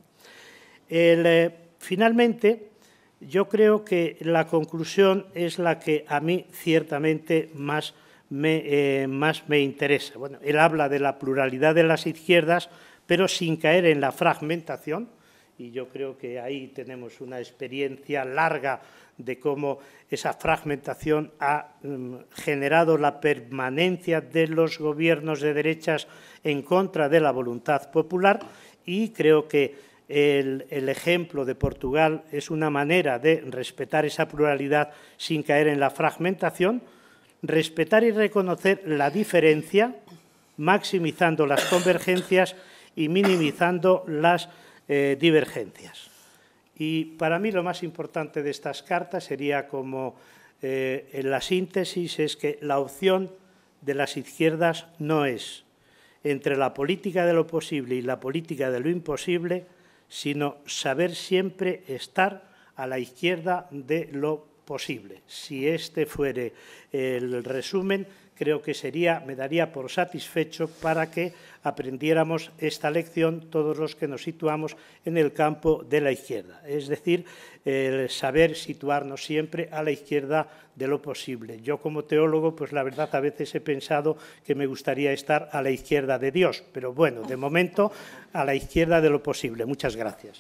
Finalmente, yo creo que la conclusión es la que a mí ciertamente más me interesa. Bueno, él habla de la pluralidad de las izquierdas, pero sin caer en la fragmentación, y yo creo que ahí tenemos una experiencia larga de cómo esa fragmentación ha generado la permanencia de los gobiernos de derechas en contra de la voluntad popular, y creo que el ejemplo de Portugal es una manera de respetar esa pluralidad sin caer en la fragmentación, respetar y reconocer la diferencia, maximizando las convergencias y minimizando las divergencias. Y para mí lo más importante de estas cartas sería como en la síntesis es que la opción de las izquierdas no es entre la política de lo posible y la política de lo imposible, sino saber siempre estar a la izquierda de lo posible. Si este fuere el resumen, creo que me daría por satisfecho para que aprendiéramos esta lección todos los que nos situamos en el campo de la izquierda. Es decir, el saber situarnos siempre a la izquierda de lo posible. Yo como teólogo, pues la verdad a veces he pensado que me gustaría estar a la izquierda de Dios, pero bueno, de momento a la izquierda de lo posible. Muchas gracias.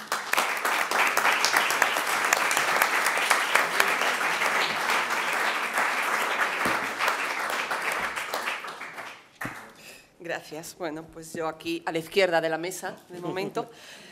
Gracias. Bueno, pues yo aquí a la izquierda de la mesa, de momento.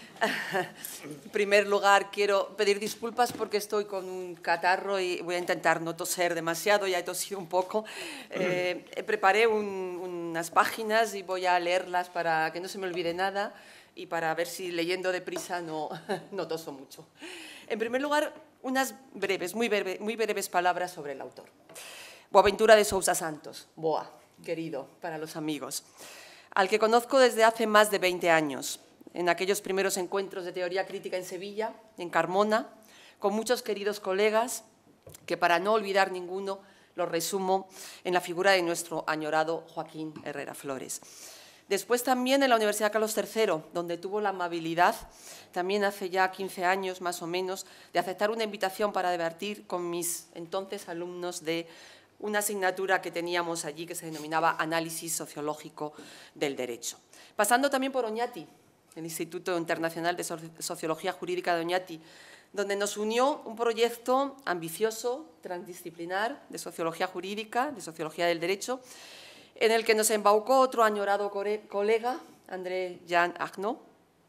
En primer lugar, quiero pedir disculpas porque estoy con un catarro y voy a intentar no toser demasiado, ya he tosido un poco. Preparé unas páginas y voy a leerlas para que no se me olvide nada y para ver si leyendo deprisa no toso mucho. En primer lugar, unas breves, muy breves palabras sobre el autor. Boaventura de Sousa Santos, Boa, querido para los amigos, al que conozco desde hace más de 20 años. En aquellos primeros encuentros de teoría crítica en Sevilla, en Carmona, con muchos queridos colegas, que para no olvidar ninguno, los resumo en la figura de nuestro añorado Joaquín Herrera Flores. Después también en la Universidad Carlos III, donde tuvo la amabilidad, también hace ya 15 años más o menos, de aceptar una invitación para debatir con mis entonces alumnos de una asignatura que teníamos allí que se denominaba Análisis Sociológico del Derecho. Pasando también por Oñati, el Instituto Internacional de Sociología Jurídica de Oñati, donde nos unió un proyecto ambicioso, transdisciplinar, de sociología jurídica, de sociología del derecho, en el que nos embaucó otro añorado colega, André Jean Arnaud,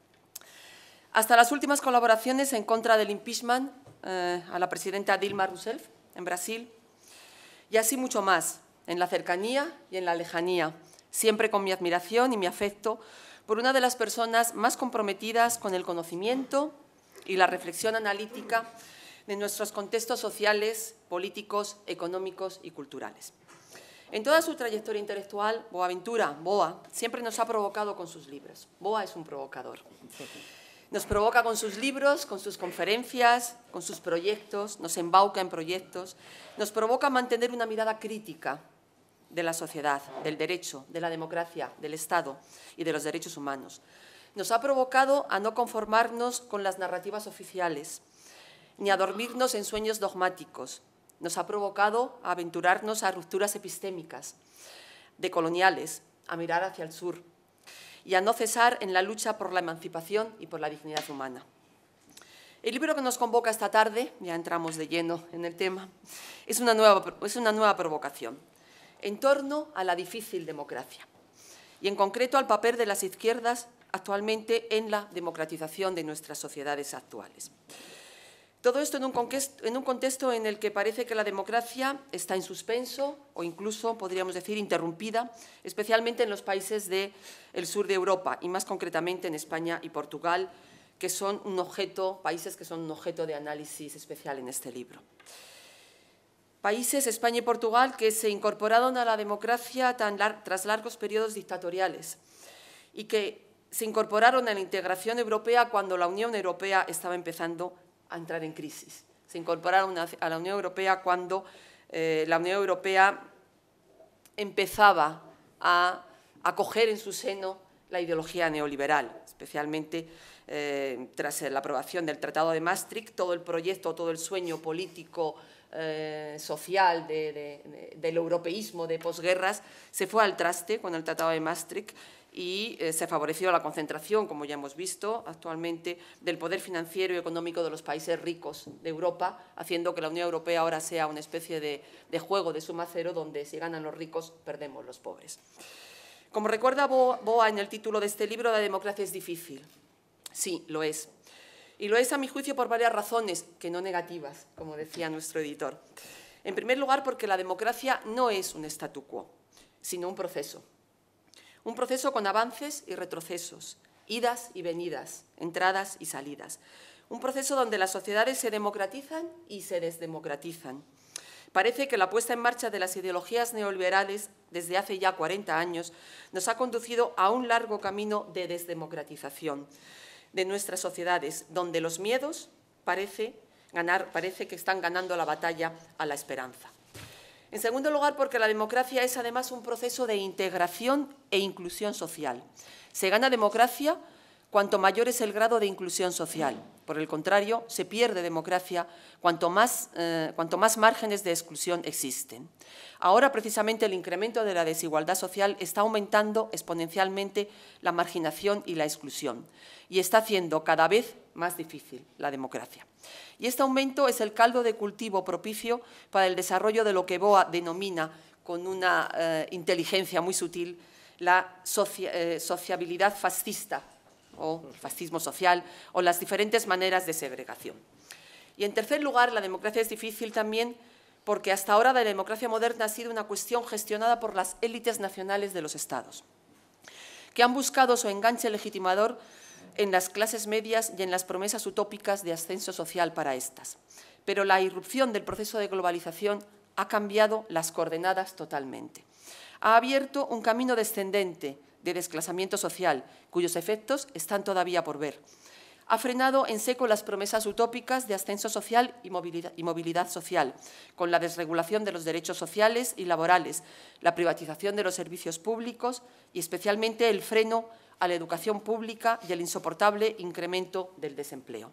hasta las últimas colaboraciones en contra del impeachment a la presidenta Dilma Rousseff en Brasil, y así mucho más, en la cercanía y en la lejanía, siempre con mi admiración y mi afecto por una de las personas más comprometidas con el conocimiento y la reflexión analítica de nuestros contextos sociales, políticos, económicos y culturales. En toda su trayectoria intelectual, Boaventura, Boa, siempre nos ha provocado con sus libros. Boa es un provocador. Nos provoca con sus libros, con sus conferencias, con sus proyectos, nos embauca en proyectos, nos provoca a mantener una mirada crítica de la sociedad, del derecho, de la democracia, del Estado y de los derechos humanos. Nos ha provocado a no conformarnos con las narrativas oficiales, ni a dormirnos en sueños dogmáticos. Nos ha provocado a aventurarnos a rupturas epistémicas, decoloniales, a mirar hacia el sur y a no cesar en la lucha por la emancipación y por la dignidad humana. El libro que nos convoca esta tarde, ya entramos de lleno en el tema, es una nueva provocación en torno a la difícil democracia y en concreto al papel de las izquierdas actualmente en la democratización de nuestras sociedades actuales. Todo esto en un contexto en el que parece que la democracia está en suspenso o incluso, podríamos decir, interrumpida, especialmente en los países del sur de Europa y más concretamente en España y Portugal, que son países que son un objeto de análisis especial en este libro. Países, España y Portugal, que se incorporaron a la democracia tras largos periodos dictatoriales y que se incorporaron a la integración europea cuando la Unión Europea estaba empezando a entrar en crisis. Se incorporaron a la Unión Europea cuando la Unión Europea empezaba a acoger en su seno la ideología neoliberal, especialmente tras la aprobación del Tratado de Maastricht, todo el proyecto, todo el sueño político social del europeísmo de posguerras se fue al traste con el Tratado de Maastricht y se favoreció la concentración, como ya hemos visto actualmente, del poder financiero y económico de los países ricos de Europa, haciendo que la Unión Europea ahora sea una especie de juego de suma cero donde si ganan los ricos, perdemos los pobres. Como recuerda Boa en el título de este libro, la democracia es difícil. Sí, lo es. Y lo es, a mi juicio, por varias razones, que no negativas, como decía nuestro editor. En primer lugar, porque la democracia no es un statu quo, sino un proceso. Un proceso con avances y retrocesos, idas y venidas, entradas y salidas. Un proceso donde las sociedades se democratizan y se desdemocratizan. Parece que la puesta en marcha de las ideologías neoliberales desde hace ya 40 años nos ha conducido a un largo camino de desdemocratización de nuestras sociedades, donde los miedos parece que están ganando la batalla a la esperanza. En segundo lugar, porque la democracia es además un proceso de integración e inclusión social. Se gana democracia cuanto mayor es el grado de inclusión social. Por el contrario, se pierde democracia cuanto más márgenes de exclusión existen. Ahora, precisamente, el incremento de la desigualdad social está aumentando exponencialmente la marginación y la exclusión y está haciendo cada vez más difícil la democracia. Y este aumento es el caldo de cultivo propicio para el desarrollo de lo que Boa denomina, con una inteligencia muy sutil, la sociabilidad fascista, o fascismo social, o las diferentes maneras de segregación. Y, en tercer lugar, la democracia es difícil también porque hasta ahora la democracia moderna ha sido una cuestión gestionada por las élites nacionales de los Estados, que han buscado su enganche legitimador en las clases medias y en las promesas utópicas de ascenso social para estas. Pero la irrupción del proceso de globalización ha cambiado las coordenadas totalmente. Ha abierto un camino descendente de desclasamiento social, cuyos efectos están todavía por ver. Ha frenado en seco las promesas utópicas de ascenso social y movilidad social, con la desregulación de los derechos sociales y laborales, la privatización de los servicios públicos y especialmente el freno a la educación pública y el insoportable incremento del desempleo.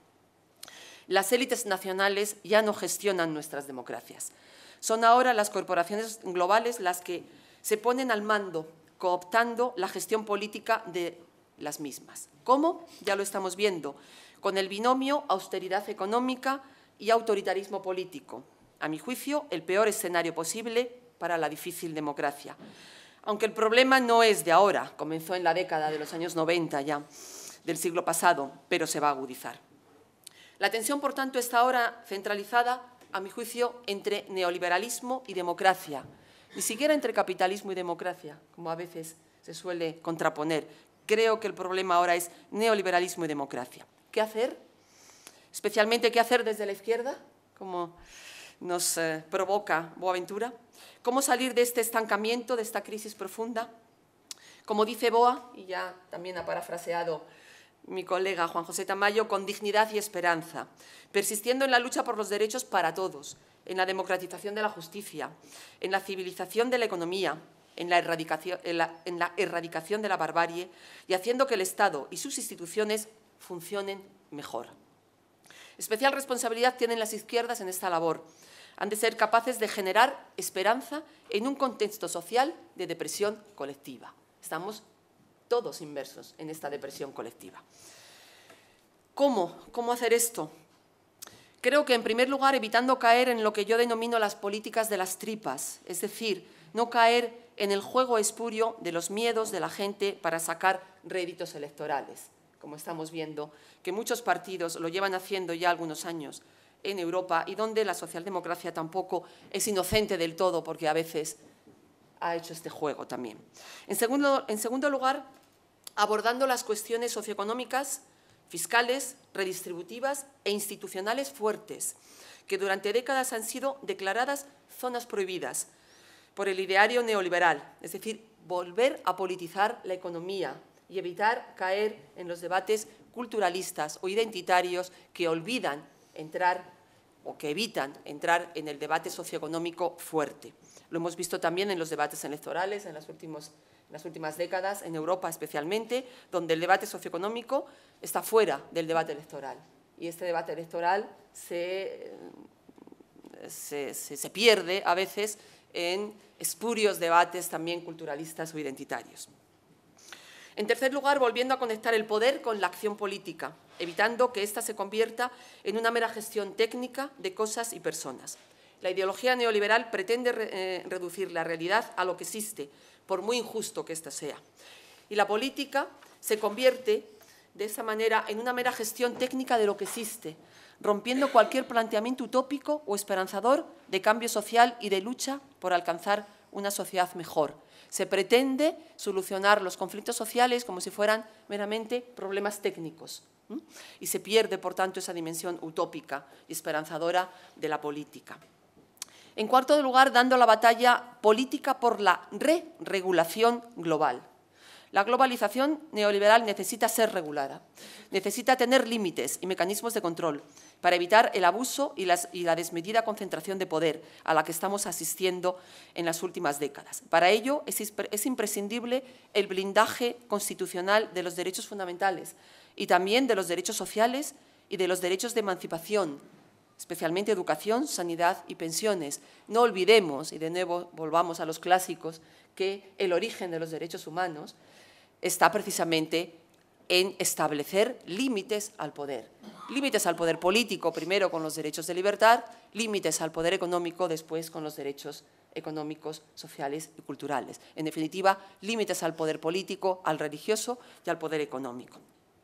Las élites nacionales ya no gestionan nuestras democracias. Son ahora las corporaciones globales las que se ponen al mando, cooptando la gestión política de las mismas. ¿Cómo? Ya lo estamos viendo, con el binomio austeridad económica y autoritarismo político. A mi juicio, el peor escenario posible para la difícil democracia. Aunque el problema no es de ahora, comenzó en la década de los años 90 ya, del siglo pasado, pero se va a agudizar. La tensión, por tanto, está ahora centralizada, a mi juicio, entre neoliberalismo y democracia, ni siquiera entre capitalismo y democracia, como a veces se suele contraponer. Creo que el problema ahora es neoliberalismo y democracia. ¿Qué hacer? Especialmente, ¿qué hacer desde la izquierda? Como nos provoca Boaventura. ¿Cómo salir de este estancamiento, de esta crisis profunda? Como dice Boa, y ya también ha parafraseado mi colega Juan José Tamayo, con dignidad y esperanza, persistiendo en la lucha por los derechos para todos, en la democratización de la justicia, en la civilización de la economía, en la erradicación de la barbarie y haciendo que el Estado y sus instituciones funcionen mejor. Especial responsabilidad tienen las izquierdas en esta labor. Han de ser capaces de generar esperanza en un contexto social de depresión colectiva. Estamos todos inmersos en esta depresión colectiva. ¿Cómo hacer esto? Creo que, en primer lugar, evitando caer en lo que yo denomino las políticas de las tripas, es decir, no caer en el juego espurio de los miedos de la gente para sacar réditos electorales, como estamos viendo, que muchos partidos lo llevan haciendo ya algunos años en Europa y donde la socialdemocracia tampoco es inocente del todo, porque a veces ha hecho este juego también. En segundo lugar, abordando las cuestiones socioeconómicas, fiscales, redistributivas e institucionales fuertes, que durante décadas han sido declaradas zonas prohibidas por el ideario neoliberal, es decir, volver a politizar la economía y evitar caer en los debates culturalistas o identitarios que olvidan entrar o que evitan entrar en el debate socioeconómico fuerte. Lo hemos visto también en los debates electorales en las últimas décadas, en Europa especialmente, donde el debate socioeconómico está fuera del debate electoral. Y este debate electoral se pierde a veces en espurios debates también culturalistas o identitarios. En tercer lugar, volviendo a conectar el poder con la acción política, evitando que ésta se convierta en una mera gestión técnica de cosas y personas. La ideología neoliberal pretende reducir la realidad a lo que existe, por muy injusto que ésta sea. Y la política se convierte, de esa manera, en una mera gestión técnica de lo que existe, rompiendo cualquier planteamiento utópico o esperanzador de cambio social y de lucha por alcanzar una sociedad mejor. Se pretende solucionar los conflictos sociales como si fueran meramente problemas técnicos, y se pierde, por tanto, esa dimensión utópica y esperanzadora de la política. En cuarto lugar, dando la batalla política por la re-regulación global. La globalización neoliberal necesita ser regulada, necesita tener límites y mecanismos de control para evitar el abuso y la desmedida concentración de poder a la que estamos asistiendo en las últimas décadas. Para ello es imprescindible el blindaje constitucional de los derechos fundamentales y también de los derechos sociales y de los derechos de emancipación, especialmente educación, sanidad y pensiones. No olvidemos, y de nuevo volvamos a los clásicos, que el origen de los derechos humanos está precisamente en establecer límites al poder. Límites al poder político, primero con los derechos de libertad, límites al poder económico, después con los derechos económicos, sociales y culturales. En definitiva, límites al poder político, al religioso y al poder económico.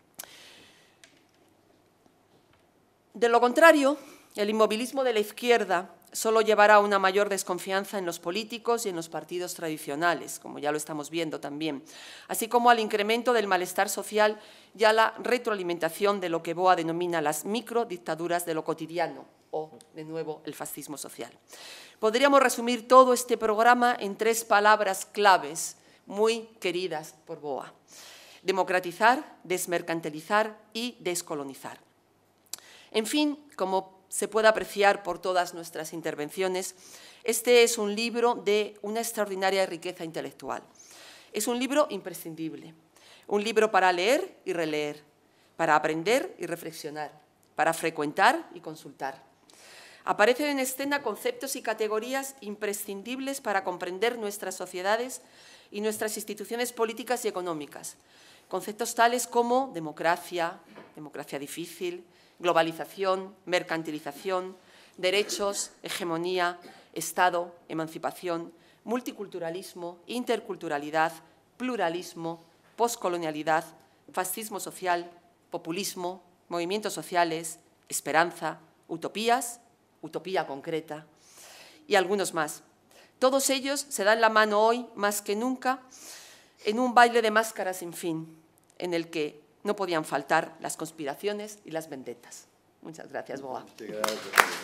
De lo contrario, el inmovilismo de la izquierda solo llevará a una mayor desconfianza en los políticos y en los partidos tradicionales, como ya lo estamos viendo también, así como al incremento del malestar social y a la retroalimentación de lo que Boa denomina las microdictaduras de lo cotidiano, o, de nuevo, el fascismo social. Podríamos resumir todo este programa en 3 palabras claves muy queridas por Boa: democratizar, desmercantilizar y descolonizar. En fin, como se puede apreciar por todas nuestras intervenciones, este es un libro de una extraordinaria riqueza intelectual. Es un libro imprescindible, un libro para leer y releer, para aprender y reflexionar, para frecuentar y consultar. Aparecen en escena conceptos y categorías imprescindibles para comprender nuestras sociedades y nuestras instituciones políticas y económicas. Conceptos tales como democracia, democracia difícil, globalización, mercantilización, derechos, hegemonía, Estado, emancipación, multiculturalismo, interculturalidad, pluralismo, poscolonialidad, fascismo social, populismo, movimientos sociales, esperanza, utopías, utopía concreta y algunos más. Todos ellos se dan la mano hoy, más que nunca, en un baile de máscaras sin fin, en el que no podían faltar las conspiraciones y las vendetas. Muchas gracias, Boa. Muchas gracias.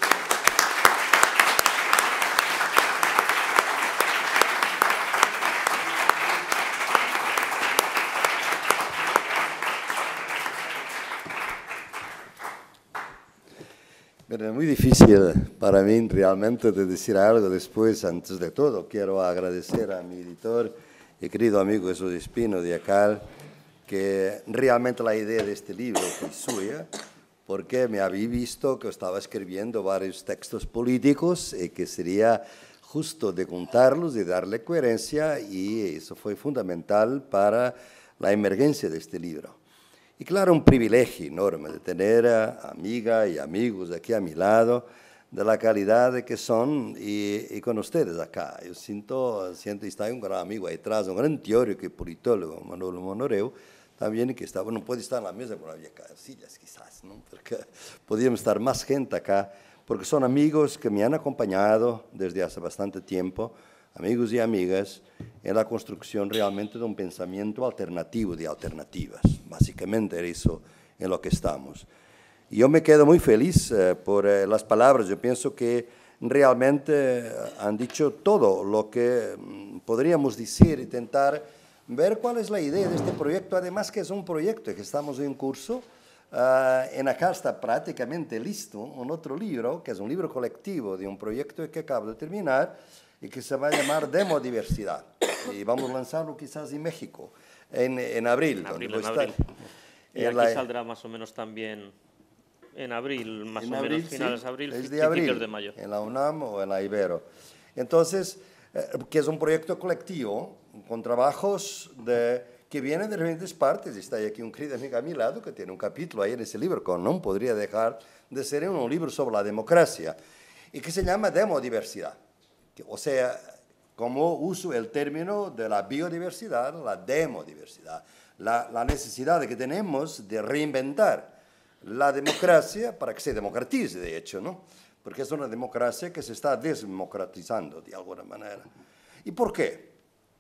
Pero es muy difícil para mí realmente de decir algo después. Antes de todo, quiero agradecer a mi editor y querido amigo Jesús Espino de acá, que realmente la idea de este libro fue suya, porque me había visto que estaba escribiendo varios textos políticos y que sería justo de contarlos y darle coherencia, y eso fue fundamental para la emergencia de este libro. Y claro, un privilegio enorme de tener amigas y amigos aquí a mi lado, de la calidad que son, y con ustedes acá. Yo siento está un gran amigo ahí atrás, un gran teórico y politólogo, Manolo Monoreu, también, que estaba, no puede estar en la mesa, pero había sillas quizás, ¿no? Porque podíamos estar más gente acá, porque son amigos que me han acompañado desde hace bastante tiempo, amigos y amigas, en la construcción realmente de un pensamiento alternativo de alternativas. Básicamente era eso en lo que estamos. Y yo me quedo muy feliz por las palabras. Yo pienso que realmente han dicho todo lo que podríamos decir, intentar ver cuál es la idea de este proyecto, además que es un proyecto que estamos en curso. En acá está prácticamente listo un otro libro, que es un libro colectivo de un proyecto que acabo de terminar y que se va a llamar Demodiversidad. Y vamos a lanzarlo quizás en México, en abril. En abril. Y aquí saldrá más o menos también en abril, más o menos finales de abril, principios de mayo. En la UNAM o en la Ibero. Entonces, que es un proyecto colectivo, con trabajos que vienen de diferentes partes. Está aquí un querido amigo a mi lado que tiene un capítulo ahí en ese libro, que no podría dejar de ser un libro sobre la democracia, y que se llama Demodiversidad. O sea, como uso el término de la biodiversidad, la demodiversidad, la necesidad que tenemos de reinventar la democracia para que se democratice, de hecho, ¿no? Porque es una democracia que se está desdemocratizando de alguna manera. ¿Y por qué?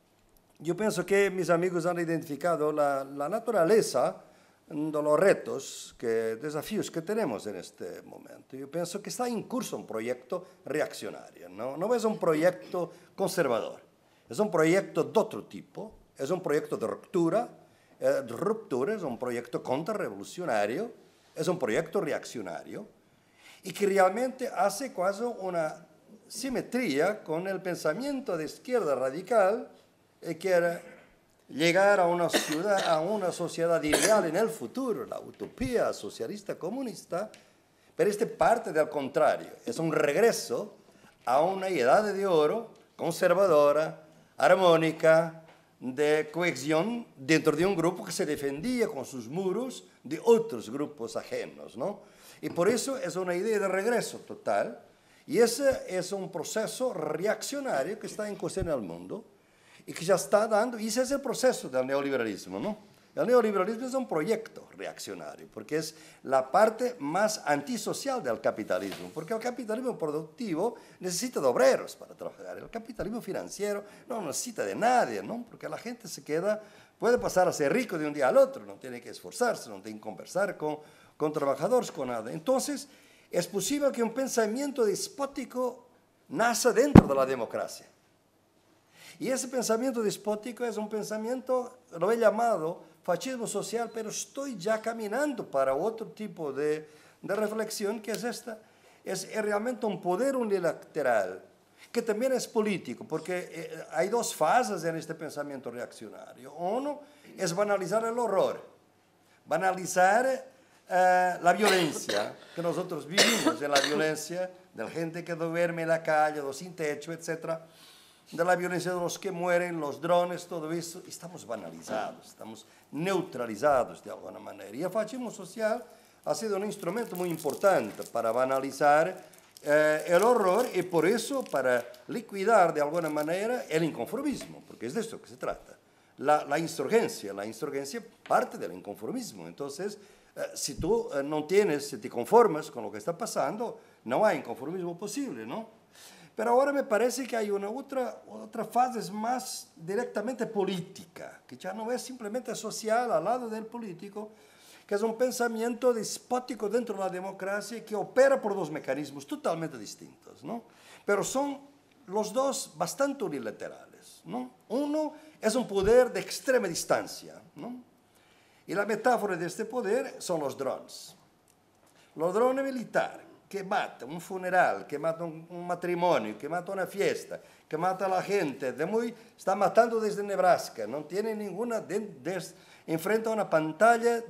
Yo pienso que mis amigos han identificado la naturaleza de los retos, desafíos que tenemos en este momento. Yo pienso que está en curso un proyecto reaccionario, no es un proyecto conservador, es un proyecto de otro tipo, es un proyecto de ruptura, es un proyecto contrarrevolucionario, es un proyecto reaccionario y que realmente hace quasi una simetría con el pensamiento de izquierda radical que era llegar a una sociedad ideal en el futuro, la utopía socialista comunista, pero este parte del contrario, es un regreso a una edad de oro conservadora, armónica, de cohesión dentro de un grupo que se defendía con sus muros de otros grupos ajenos, ¿no? Y por eso es una idea de regreso total, y ese es un proceso reaccionario que está en curso en el mundo y que ya está dando, y ese es el proceso del neoliberalismo, ¿no? El neoliberalismo es un proyecto reaccionario, porque es la parte más antisocial del capitalismo, porque el capitalismo productivo necesita de obreros para trabajar, el capitalismo financiero no necesita de nadie, ¿no? Porque la gente se queda, puede pasar a ser rico de un día al otro, no tiene que esforzarse, no tiene que conversar con trabajadores, con nada. Entonces, es posible que un pensamiento despótico naza dentro de la democracia. Y ese pensamiento despótico es un pensamiento, lo he llamado fascismo social, pero estoy ya caminando para otro tipo de reflexión, que es esta. Es realmente un poder unilateral, que también es político, porque hay dos fases en este pensamiento reaccionario. Uno es banalizar el horror, banalizar la violencia, que nosotros vivimos en la violencia de la gente que duerme en la calle, los sin techo, etcétera, de la violencia de los que mueren, los drones, todo eso, estamos banalizados, estamos neutralizados de alguna manera. Y el fascismo social ha sido un instrumento muy importante para banalizar el horror y por eso para liquidar de alguna manera el inconformismo, porque es de esto que se trata. La insurgencia parte del inconformismo. Entonces, si tú si te conformas con lo que está pasando, no hay inconformismo posible, ¿no? Pero ahora me parece que hay una otra fase más directamente política, que ya no es simplemente social al lado del político, que es un pensamiento despótico dentro de la democracia que opera por dos mecanismos totalmente distintos, ¿no? Pero son los dos bastante unilaterales, ¿no? Uno es un poder de extrema distancia, ¿no? Y la metáfora de este poder son los drones. Los drones militares, que mata un funeral, que mata un matrimonio, que mata una fiesta, que mata a la gente, está matando desde Nebraska, no tiene ninguna, enfrenta una pantalla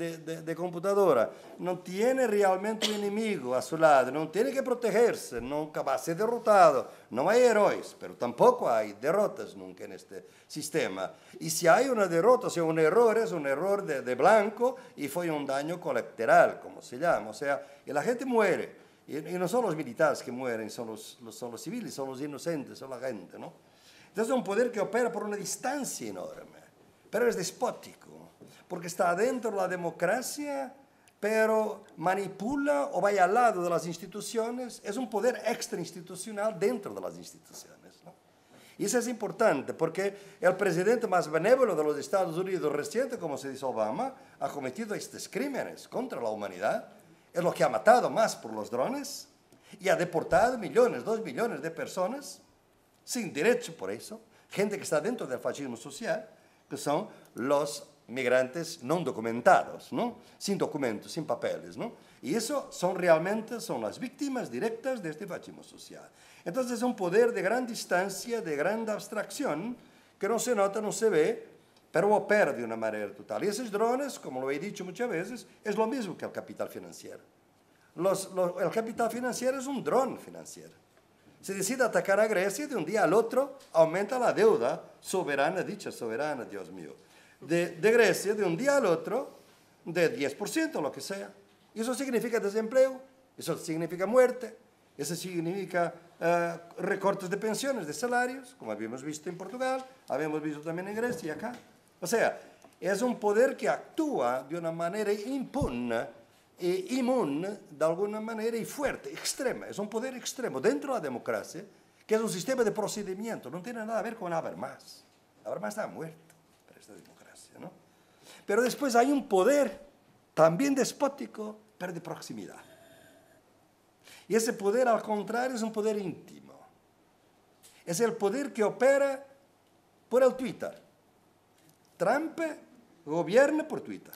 de computadora, no tiene realmente un enemigo a su lado, no tiene que protegerse, nunca va a ser derrotado, no hay héroes, pero tampoco hay derrotas nunca en este sistema. Y si hay una derrota, o sea, un error, es un error de blanco y fue un daño colateral, como se llama, o sea, y la gente muere. Y no son los militares que mueren, son los civiles, son los inocentes, son la gente, ¿no? Entonces es un poder que opera por una distancia enorme, pero es despótico, porque está dentro de la democracia, pero manipula o va al lado de las instituciones, es un poder extrainstitucional dentro de las instituciones, ¿no? Y eso es importante, porque el presidente más benévolo de los Estados Unidos reciente, como se dice Obama, ha cometido estos crímenes contra la humanidad, es lo que ha matado más por los drones y ha deportado 2 millones de personas sin derecho por eso, gente que está dentro del fascismo social, que son los migrantes no documentados, ¿no? Sin documentos, sin papeles, ¿no? Y eso realmente son las víctimas directas de este fascismo social. Entonces es un poder de gran distancia, de gran abstracción, que no se nota, no se ve, pero opera de una manera total. Y esos drones, como lo he dicho muchas veces, es lo mismo que el capital financiero. El capital financiero es un dron financiero. Se decide atacar a Grecia, de un día al otro aumenta la deuda soberana, dicha soberana, Dios mío, de Grecia, de un día al otro, de 10%, lo que sea. Y eso significa desempleo, eso significa muerte, eso significa recortes de pensiones, de salarios, como habíamos visto en Portugal, habíamos visto también en Grecia y acá. O sea, es un poder que actúa de una manera inmune de alguna manera y fuerte, extrema. Es un poder extremo dentro de la democracia, que es un sistema de procedimiento, no tiene nada a ver con Habermas. Habermas está muerto para esta democracia, ¿no? Pero después hay un poder también despótico, pero de proximidad. Y ese poder, al contrario, es un poder íntimo. Es el poder que opera por el Twitter. Trump gobierna por Twitter.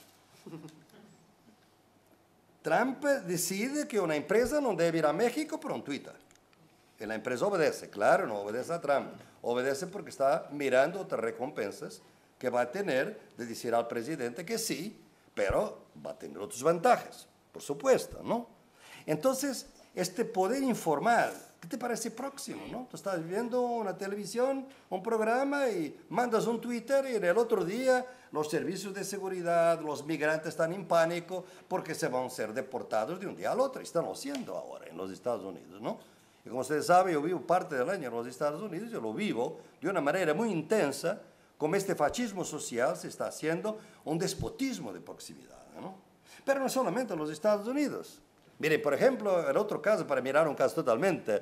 Trump decide que una empresa no debe ir a México por un Twitter. Y la empresa obedece, claro, no obedece a Trump. Obedece porque está mirando otras recompensas que va a tener de decir al presidente que sí, pero va a tener otras ventajas, por supuesto, ¿no? Entonces, este poder informal, ¿qué te parece próximo, no? Tú estás viendo una televisión, un programa y mandas un Twitter y en el otro día los servicios de seguridad, los migrantes están en pánico porque se van a ser deportados de un día al otro. Están haciendo ahora en los Estados Unidos, ¿no? Y como ustedes saben, yo vivo parte del año en los Estados Unidos, yo lo vivo de una manera muy intensa, como este fascismo social se está haciendo un despotismo de proximidad, ¿no? Pero no solamente en los Estados Unidos. Mire, por ejemplo, en otro caso, para mirar un caso totalmente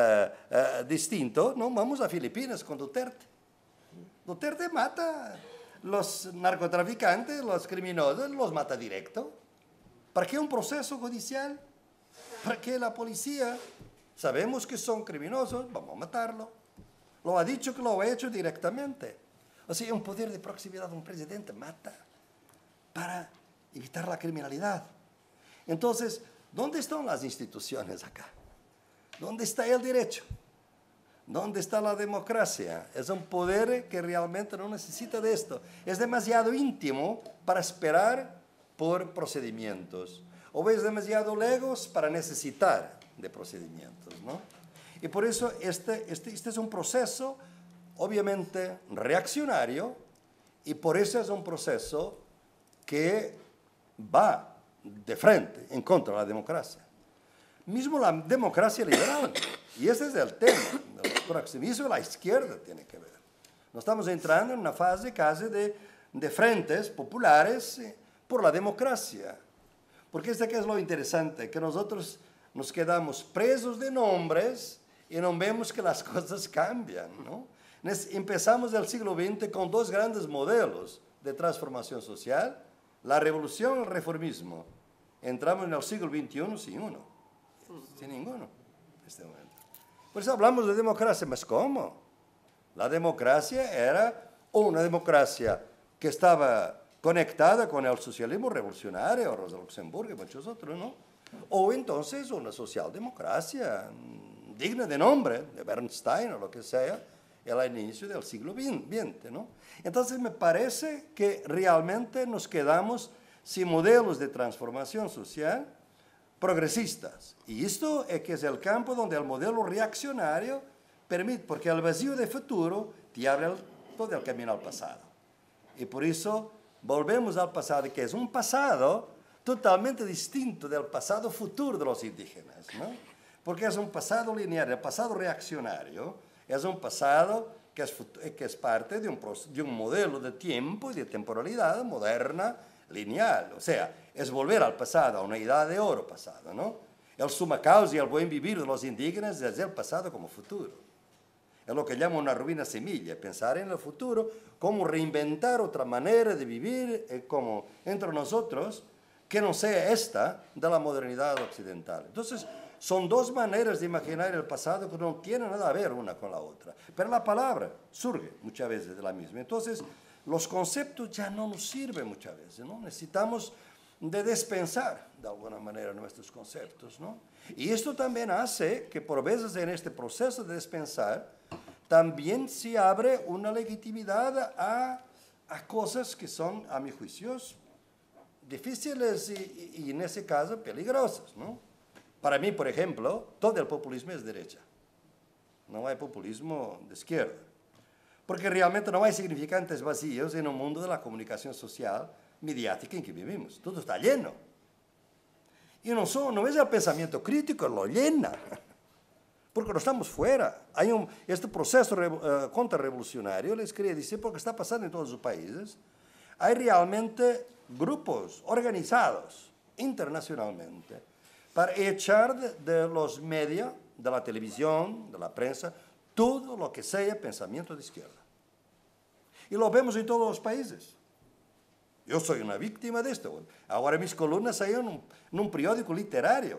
distinto, ¿no? Vamos a Filipinas con Duterte. Duterte mata los narcotraficantes, los criminosos, los mata directo. ¿Para qué un proceso judicial? ¿Para qué la policía? Sabemos que son criminosos, vamos a matarlo. Lo ha dicho que lo ha hecho directamente. O sea, un poder de proximidad de un presidente mata para evitar la criminalidad. Entonces, ¿dónde están las instituciones acá? ¿Dónde está el derecho? ¿Dónde está la democracia? Es un poder que realmente no necesita de esto. Es demasiado íntimo para esperar por procedimientos. O es demasiado lejos para necesitar de procedimientos, ¿no? Y por eso este es un proceso obviamente reaccionario y por eso es un proceso que va de frente en contra de la democracia. Mismo la democracia liberal, y ese es el tema de los próximos, y eso la izquierda tiene que ver. Nos estamos entrando en una fase casi de frentes populares por la democracia. Porque este que es lo interesante, que nosotros nos quedamos presos de nombres y no vemos que las cosas cambian, ¿no? Empezamos el siglo XX con dos grandes modelos de transformación social, la revolución y el reformismo. Entramos en el siglo XXI sin uno, sin ninguno, en este momento. Por eso hablamos de democracia, ¿mas cómo? La democracia era una democracia que estaba conectada con el socialismo revolucionario, Rosa Luxemburgo y muchos otros, ¿no? O entonces una socialdemocracia digna de nombre, de Bernstein o lo que sea, al inicio del siglo XX, ¿no? Entonces me parece que realmente nos quedamos sin modelos de transformación social progresistas. Y esto es que es el campo donde el modelo reaccionario permite, porque el vacío de futuro te abre todo el camino al pasado. Y por eso volvemos al pasado, que es un pasado totalmente distinto del pasado futuro de los indígenas, ¿no? Porque es un pasado lineal, el pasado reaccionario es un pasado que es parte de un modelo de tiempo y de temporalidad moderna, lineal. O sea, es volver al pasado, a una edad de oro pasada, ¿no? El suma causa y el buen vivir de los indígenas es el pasado como futuro. Es lo que llamo una ruina semilla, pensar en el futuro, cómo reinventar otra manera de vivir como entre nosotros, que no sea esta de la modernidad occidental. Entonces, son dos maneras de imaginar el pasado que no tienen nada a ver una con la otra. Pero la palabra surge muchas veces de la misma. Entonces, los conceptos ya no nos sirven muchas veces, ¿no? Necesitamos de despensar de alguna manera nuestros conceptos, ¿no? Y esto también hace que por veces en este proceso de despensar también se abre una legitimidad a cosas que son, a mi juicio, difíciles y en ese caso peligrosas, ¿no? Para mí, por ejemplo, todo el populismo es derecha. No hay populismo de izquierda. Porque realmente no hay significantes vacíos en un mundo de la comunicación social mediática en que vivimos. Todo está lleno. Y no es el pensamiento crítico, lo llena. Porque no estamos fuera. Hay este proceso contrarrevolucionario, les quería decir, porque está pasando en todos los países. Hay realmente grupos organizados internacionalmente para echar de los medios, de la televisión, de la prensa, todo lo que sea pensamiento de izquierda. Y lo vemos en todos los países. Yo soy una víctima de esto. Ahora mis columnas salieron en un periódico literario.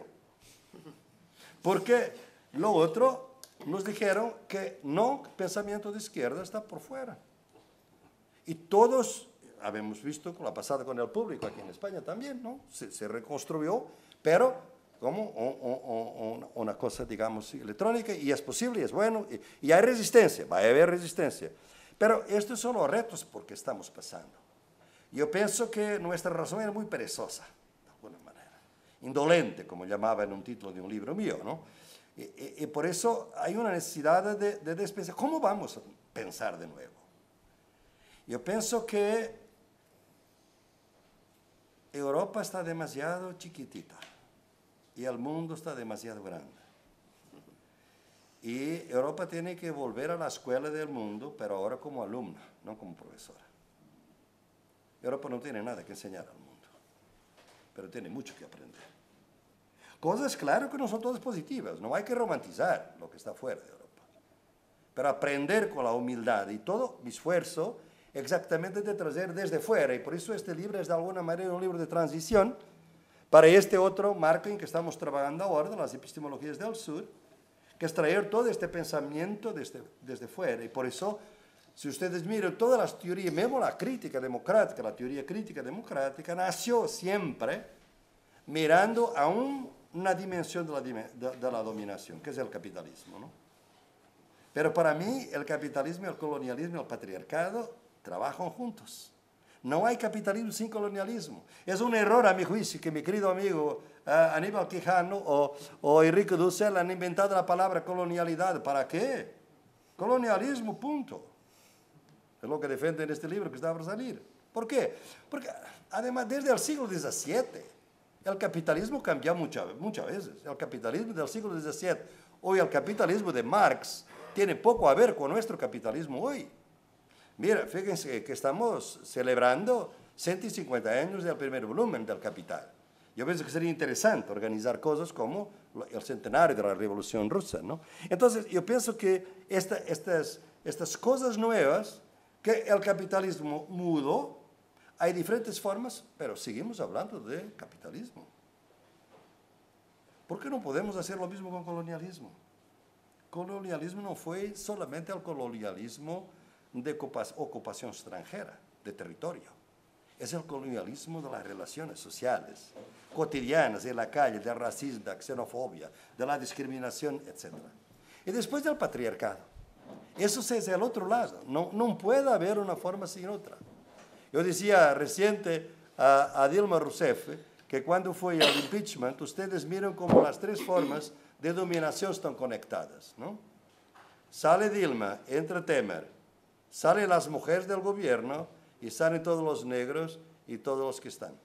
Porque lo otro nos dijeron que no, pensamiento de izquierda está por fuera. Y todos, habíamos visto con la pasada con el público aquí en España también, ¿no? Se reconstruyó, pero como una cosa, digamos, electrónica, y es posible, y es bueno, y hay resistencia, va a haber resistencia. Pero estos son los retos por que estamos pasando. Yo pienso que nuestra razón es muy perezosa, de alguna manera, indolente, como llamaba en un título de un libro mío, ¿no? Y por eso hay una necesidad de despensar. ¿Cómo vamos a pensar de nuevo? Yo pienso que Europa está demasiado chiquitita y el mundo está demasiado grande. Y Europa tiene que volver a la escuela del mundo, pero ahora como alumna, no como profesora. Europa no tiene nada que enseñar al mundo, pero tiene mucho que aprender. Cosas, claro, que no son todas positivas, no hay que romantizar lo que está fuera de Europa, pero aprender con la humildad y todo mi esfuerzo exactamente de traer desde fuera, y por eso este libro es de alguna manera un libro de transición para este otro marco en que estamos trabajando ahora, de las epistemologías del sur, que es traer todo este pensamiento desde fuera, y por eso, si ustedes miran todas las teorías, mismo la crítica democrática, la teoría crítica democrática nació siempre mirando a una dimensión de la dominación, que es el capitalismo, ¿no? Pero para mí el capitalismo, el colonialismo y el patriarcado trabajan juntos. No hay capitalismo sin colonialismo. Es un error, a mi juicio, que mi querido amigo Aníbal Quijano o Enrique Dussel han inventado la palabra colonialidad. ¿Para qué? Colonialismo, punto. Es lo que defienden en este libro que está por salir. ¿Por qué? Porque además desde el siglo XVII el capitalismo cambió muchas veces. El capitalismo del siglo XVII, hoy el capitalismo de Marx, tiene poco a ver con nuestro capitalismo hoy. Mira, fíjense que estamos celebrando 150 años del primer volumen del Capital. Yo pienso que sería interesante organizar cosas como el centenario de la Revolución Rusa, ¿no? Entonces, yo pienso que estas cosas nuevas, que el capitalismo mudó, hay diferentes formas, pero seguimos hablando de capitalismo. ¿Por qué no podemos hacer lo mismo con colonialismo? Colonialismo no fue solamente el colonialismo de ocupación extranjera, de territorio. Es el colonialismo de las relaciones sociales, cotidianas, en la calle, del racismo, de la xenofobia, de la discriminación, etc. Y después del patriarcado. Eso es el otro lado. No puede haber una forma sin otra. Yo decía reciente a Dilma Rousseff que cuando fue el impeachment, ustedes miran cómo las tres formas de dominación están conectadas, ¿no? Sale Dilma, entra Temer, salen las mujeres del gobierno y salen todos los negros y todos los que están.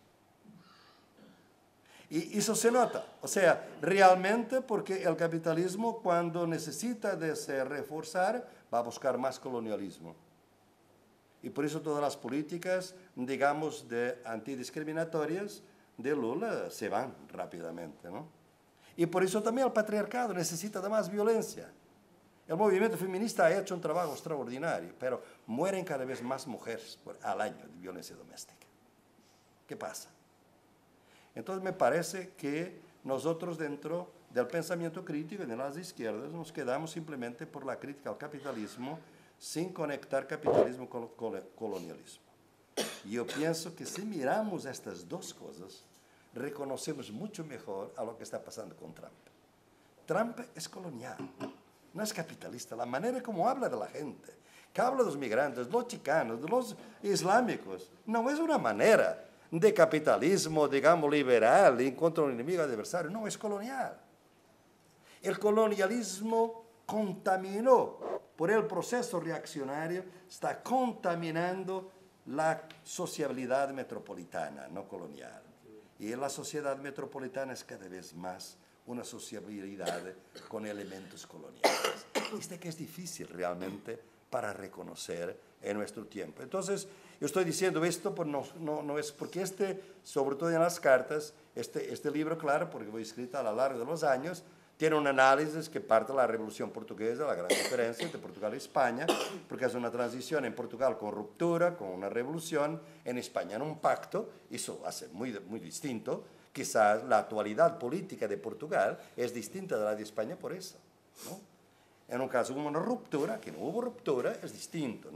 Y eso se nota. O sea, realmente porque el capitalismo cuando necesita de se reforzar va a buscar más colonialismo. Y por eso todas las políticas, digamos, de antidiscriminatorias de Lula se van rápidamente, ¿no? Y por eso también el patriarcado necesita de más violencia. El movimiento feminista ha hecho un trabajo extraordinario, pero mueren cada vez más mujeres al año de violencia doméstica. ¿Qué pasa? Entonces me parece que nosotros dentro del pensamiento crítico de las izquierdas nos quedamos simplemente por la crítica al capitalismo sin conectar capitalismo con colonialismo. Y yo pienso que si miramos estas dos cosas, reconocemos mucho mejor a lo que está pasando con Trump. Trump es colonial, no es capitalista. La manera como habla de la gente, que habla de los migrantes, los chicanos, de los islámicos, no es una manera de capitalismo, digamos, liberal, en contra de un enemigo adversario. No, es colonial. El colonialismo contaminó, por el proceso reaccionario, está contaminando la sociabilidad metropolitana, no colonial. Y la sociedad metropolitana es cada vez más una sociabilidad con elementos coloniales. Que es difícil realmente para reconocer en nuestro tiempo. Entonces, yo estoy diciendo esto, pues no es porque sobre todo en las cartas, este libro, claro, porque fue escrito a lo largo de los años, tiene un análisis que parte de la Revolución Portuguesa, la gran diferencia entre Portugal y España, porque es una transición en Portugal con ruptura, con una revolución, en España en un pacto, eso hace muy distinto. Quizás la actualidad política de Portugal es distinta de la de España por eso, ¿no? En un caso hubo una ruptura, que no hubo ruptura, es distinto, ¿no?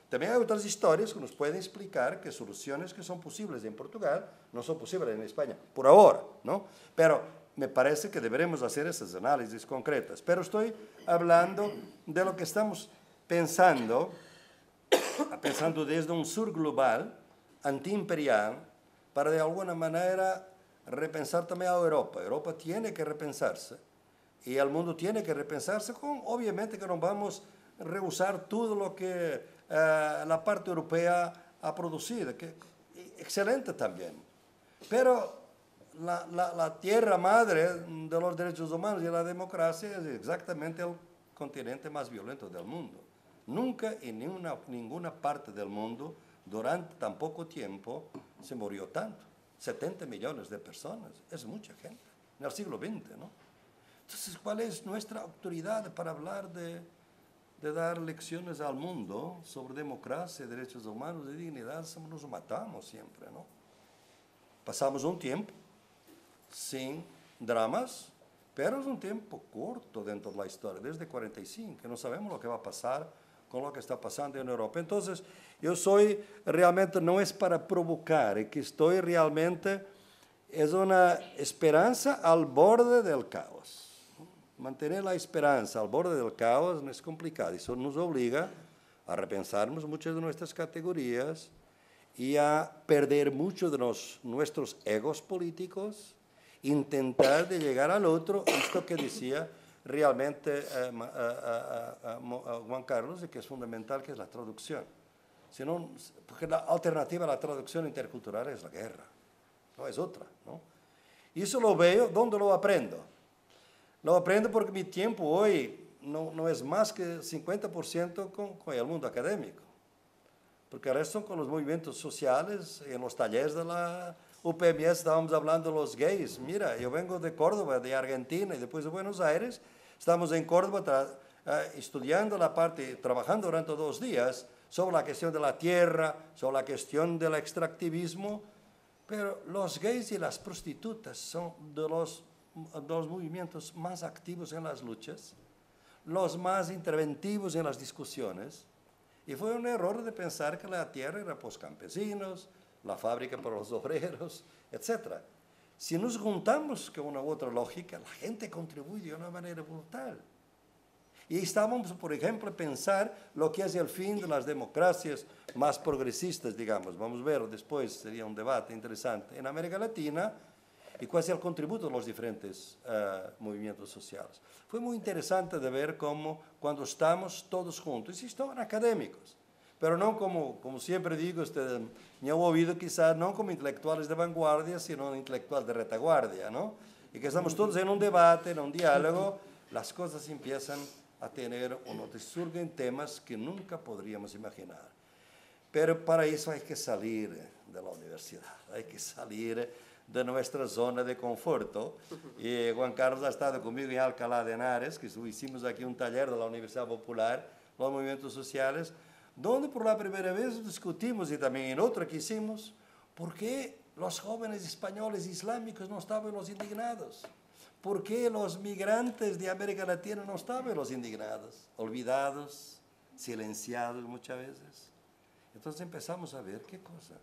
También hay otras historias que nos pueden explicar que soluciones que son posibles en Portugal no son posibles en España, por ahora, ¿no? Pero me parece que deberemos hacer esas análisis concretas. Pero estoy hablando de lo que estamos pensando desde un sur global, antiimperial, para de alguna manera repensar también a Europa. Europa tiene que repensarse y el mundo tiene que repensarse con, obviamente que no vamos a rehusar todo lo que la parte europea ha producido, que excelente también. Pero la tierra madre de los derechos humanos y la democracia es exactamente el continente más violento del mundo. Nunca en ninguna parte del mundo durante tan poco tiempo se murió tanto. 70 millones de personas, es mucha gente, en el siglo XX, ¿no? Entonces, ¿cuál es nuestra autoridad para hablar de dar lecciones al mundo sobre democracia, derechos humanos y dignidad? Nos matamos siempre, ¿no? Pasamos un tiempo sin dramas, pero es un tiempo corto dentro de la historia, desde 45, que no sabemos lo que va a pasar con lo que está pasando en Europa. Entonces, yo soy realmente, no es para provocar, es que estoy realmente, es una esperanza al borde del caos. Mantener la esperanza al borde del caos no es complicado. Eso nos obliga a repensarnos muchas de nuestras categorías y a perder muchos de nuestros egos políticos, intentar de llegar al otro, esto que decía realmente Juan Carlos, y que es fundamental, que es la traducción. Porque la alternativa a la traducción intercultural es la guerra, no es otra, ¿no? Y eso lo veo, ¿dónde lo aprendo? Lo aprendo porque mi tiempo hoy no es más que 50% con el mundo académico, porque el resto con los movimientos sociales, en los talleres de la UPMS estábamos hablando de los gays. Mira, yo vengo de Córdoba, de Argentina y después de Buenos Aires. Estamos en Córdoba estudiando la parte, trabajando durante 2 días sobre la cuestión de la tierra, sobre la cuestión del extractivismo, pero los gays y las prostitutas son de los movimientos más activos en las luchas, los más interventivos en las discusiones, y fue un error de pensar que la tierra era para los campesinos, la fábrica para los obreros, etc. Si nos juntamos con una u otra lógica, la gente contribuye de una manera brutal. Y estábamos, por ejemplo, a pensar lo que es el fin de las democracias más progresistas, digamos. Vamos a ver después, sería un debate interesante, en América Latina, y cuál es el contributo de los diferentes movimientos sociales. Fue muy interesante de ver cómo cuando estamos todos juntos, y estaban académicos, pero no como siempre digo, ustedes me han oído quizás no como intelectuales de vanguardia, sino intelectuales de retaguardia, ¿no? Y que estamos todos en un debate, en un diálogo, las cosas empiezan a tener te surgen temas que nunca podríamos imaginar. Pero para eso hay que salir de la universidad, hay que salir de nuestra zona de conforto. Y Juan Carlos ha estado conmigo en Alcalá de Henares, que hicimos aquí un taller de la Universidad Popular, los movimientos sociales, donde por la primera vez discutimos, y también en otra que hicimos, por qué los jóvenes españoles islámicos no estaban los indignados, por qué los migrantes de América Latina no estaban los indignados, olvidados, silenciados muchas veces. Entonces empezamos a ver qué cosa.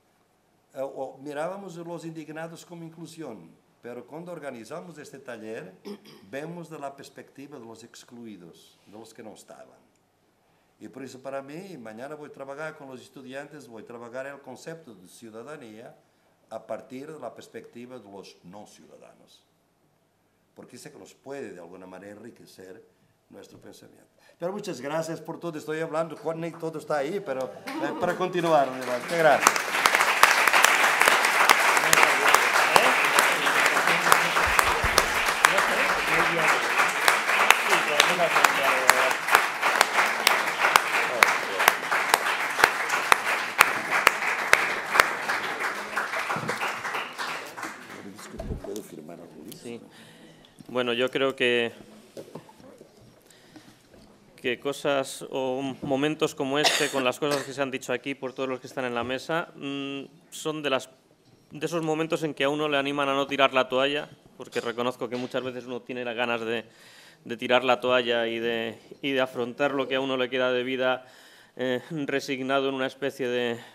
Mirábamos los indignados como inclusión, pero cuando organizamos este taller, vemos de la perspectiva de los excluidos, de los que no estaban. Y por eso para mí, mañana voy a trabajar con los estudiantes, voy a trabajar el concepto de ciudadanía a partir de la perspectiva de los no ciudadanos. Porque sé que nos puede de alguna manera enriquecer nuestro pensamiento. Pero muchas gracias por todo, estoy hablando, Juan, todo está ahí, pero para continuar adelante. Gracias. Sí. Bueno, yo creo que cosas o momentos como este, con las cosas que se han dicho aquí por todos los que están en la mesa, son de esos momentos en que a uno le animan a no tirar la toalla, porque reconozco que muchas veces uno tiene las ganas de tirar la toalla y de afrontar lo que a uno le queda de vida resignado en una especie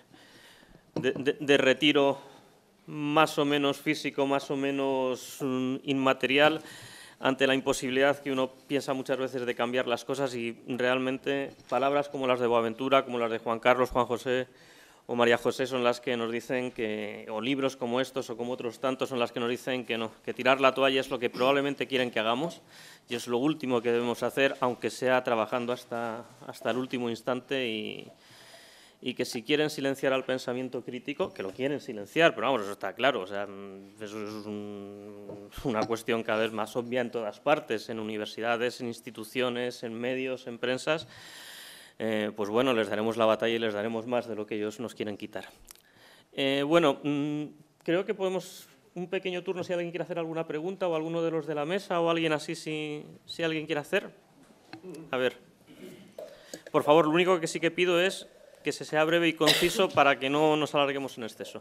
de retiro más o menos físico, más o menos inmaterial, ante la imposibilidad que uno piensa muchas veces de cambiar las cosas, y realmente palabras como las de Boaventura, como las de Juan Carlos, Juan José o María José son las que nos dicen que, o libros como estos o como otros tantos son las que nos dicen que no, que tirar la toalla es lo que probablemente quieren que hagamos y es lo último que debemos hacer, aunque sea trabajando hasta el último instante, y que si quieren silenciar al pensamiento crítico, que lo quieren silenciar, pero vamos, eso está claro, o sea, eso es una cuestión cada vez más obvia en todas partes, en universidades, en instituciones, en medios, en prensas. Pues bueno, les daremos la batalla y les daremos más de lo que ellos nos quieren quitar. Bueno, creo que podemos un pequeño turno si alguien quiere hacer alguna pregunta, o alguno de los de la mesa, o alguien así, si alguien quiere hacer. A ver, por favor, lo único que sí que pido es que se sea breve y conciso para que no nos alarguemos en exceso.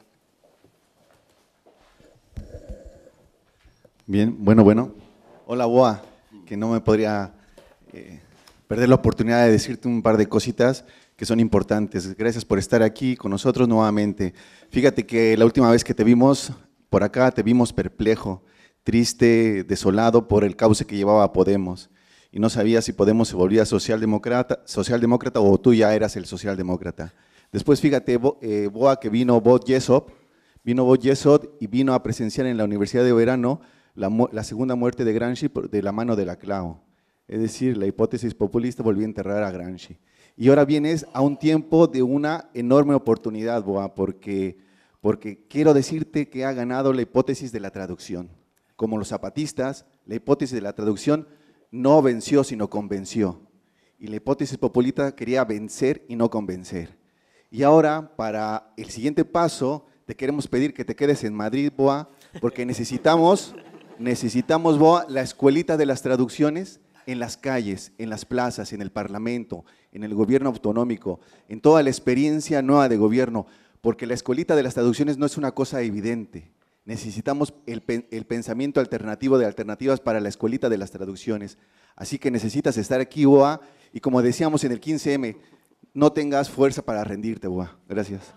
Bien, bueno. Hola, Boa, que no me podría perder la oportunidad de decirte un par de cositas que son importantes. Gracias por estar aquí con nosotros nuevamente. Fíjate que la última vez que te vimos por acá, te vimos perplejo, triste, desolado por el cauce que llevaba Podemos. Y no sabía si Podemos se volvía socialdemócrata o tú ya eras el socialdemócrata. Después, fíjate, Boa, que vino Bob Jessop y vino a presenciar en la Universidad de Verano la segunda muerte de Gramsci de la mano de Laclau. Es decir, la hipótesis populista volvió a enterrar a Gramsci. Y ahora vienes a un tiempo de una enorme oportunidad, Boa, porque quiero decirte que ha ganado la hipótesis de la traducción. Como los zapatistas, la hipótesis de la traducción no venció, sino convenció. Y la hipótesis populista quería vencer y no convencer. Y ahora, para el siguiente paso, te queremos pedir que te quedes en Madrid, Boa, porque necesitamos, Boa, la escuelita de las traducciones en las calles, en las plazas, en el Parlamento, en el gobierno autonómico, en toda la experiencia nueva de gobierno, porque la escuelita de las traducciones no es una cosa evidente. Necesitamos el pensamiento alternativo de alternativas para la escuelita de las traducciones. Así que necesitas estar aquí, Boa, y como decíamos en el 15M, no tengas fuerza para rendirte, Boa. Gracias.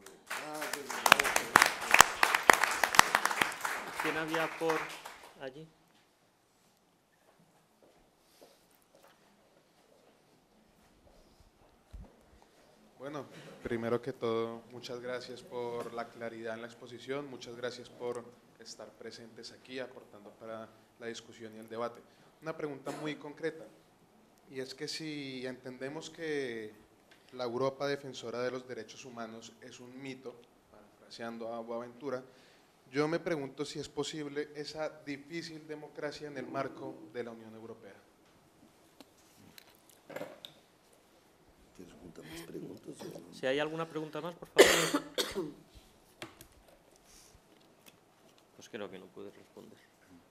¿Quién había por allí? Bueno, primero que todo, muchas gracias por la claridad en la exposición, muchas gracias por estar presentes aquí, aportando para la discusión y el debate. Una pregunta muy concreta, y es que si entendemos que la Europa defensora de los derechos humanos es un mito, parafraseando a Boaventura, yo me pregunto si es posible esa difícil democracia en el marco de la Unión Europea. Si hay alguna pregunta más, por favor. Pues creo que no puedes responder.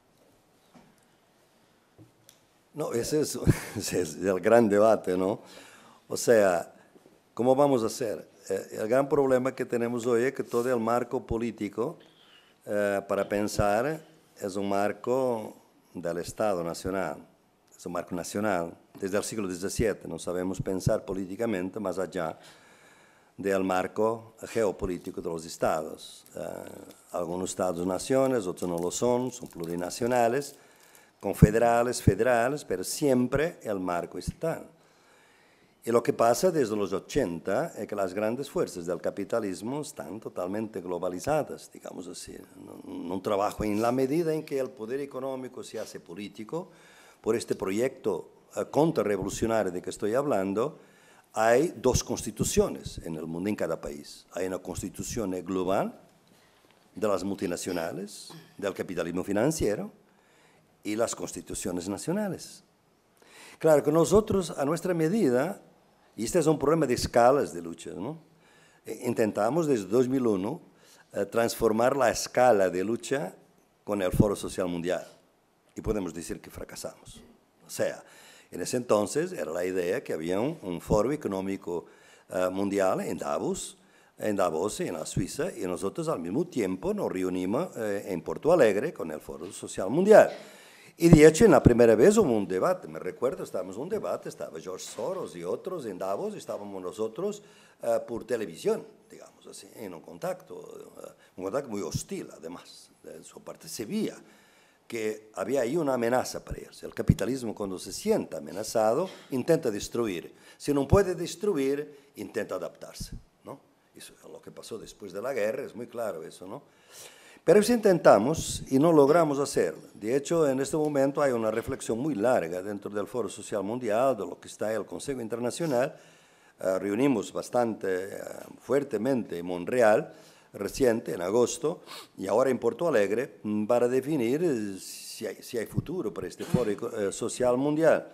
No, ese es el gran debate, ¿no? O sea, ¿cómo vamos a hacer? El gran problema que tenemos hoy es que todo el marco político para pensar es un marco del Estado nacional. Es un marco nacional. Desde el siglo XVII no sabemos pensar políticamente más allá del marco geopolítico de los estados. Algunos estados-naciones, otros no lo son plurinacionales, confederales, federales, pero siempre el marco estatal. Y lo que pasa desde los 80 es que las grandes fuerzas del capitalismo están totalmente globalizadas, digamos así. No trabajo en la medida en que el poder económico se hace político. Por este proyecto contrarrevolucionario de que estoy hablando, hay dos constituciones en el mundo, en cada país. Hay una constitución global de las multinacionales, del capitalismo financiero, y las constituciones nacionales. Claro que nosotros, a nuestra medida, y este es un problema de escalas de lucha, ¿no? Intentamos desde 2001 transformar la escala de lucha con el Foro Social Mundial, y podemos decir que fracasamos. O sea, en ese entonces era la idea que había un foro económico mundial en Davos y en la Suiza, y nosotros al mismo tiempo nos reunimos en Porto Alegre con el Foro Social Mundial. Y de hecho, en la primera vez hubo un debate, me recuerdo, estábamos en un debate, estaba George Soros y otros en Davos, estábamos nosotros por televisión, digamos así, en un contacto muy hostil, además, de su parte se veía que había ahí una amenaza para ellos. El capitalismo, cuando se sienta amenazado, intenta destruir. Si no puede destruir, intenta adaptarse, ¿no? Eso es lo que pasó después de la guerra, es muy claro eso, ¿no? Pero eso intentamos y no logramos hacerlo. De hecho, en este momento hay una reflexión muy larga dentro del Foro Social Mundial, de lo que está el Consejo Internacional. Reunimos bastante fuertemente en Montreal, reciente, en agosto, y ahora en Porto Alegre, para definir si hay futuro para este Foro Social Mundial.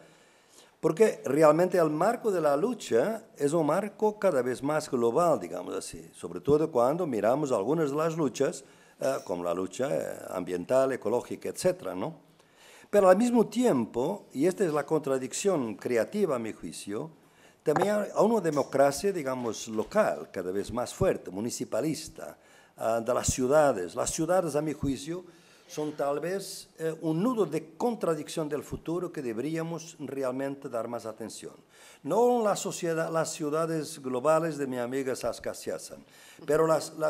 Porque realmente el marco de la lucha es un marco cada vez más global, digamos así, sobre todo cuando miramos algunas de las luchas, como la lucha ambiental, ecológica, etc., ¿no? Pero al mismo tiempo, y esta es la contradicción creativa a mi juicio, también hay una democracia, digamos, local, cada vez más fuerte, municipalista, de las ciudades. Las ciudades, a mi juicio, son tal vez un nudo de contradicción del futuro que deberíamos realmente dar más atención. No las ciudades globales de mi amiga Saskia Siasan, pero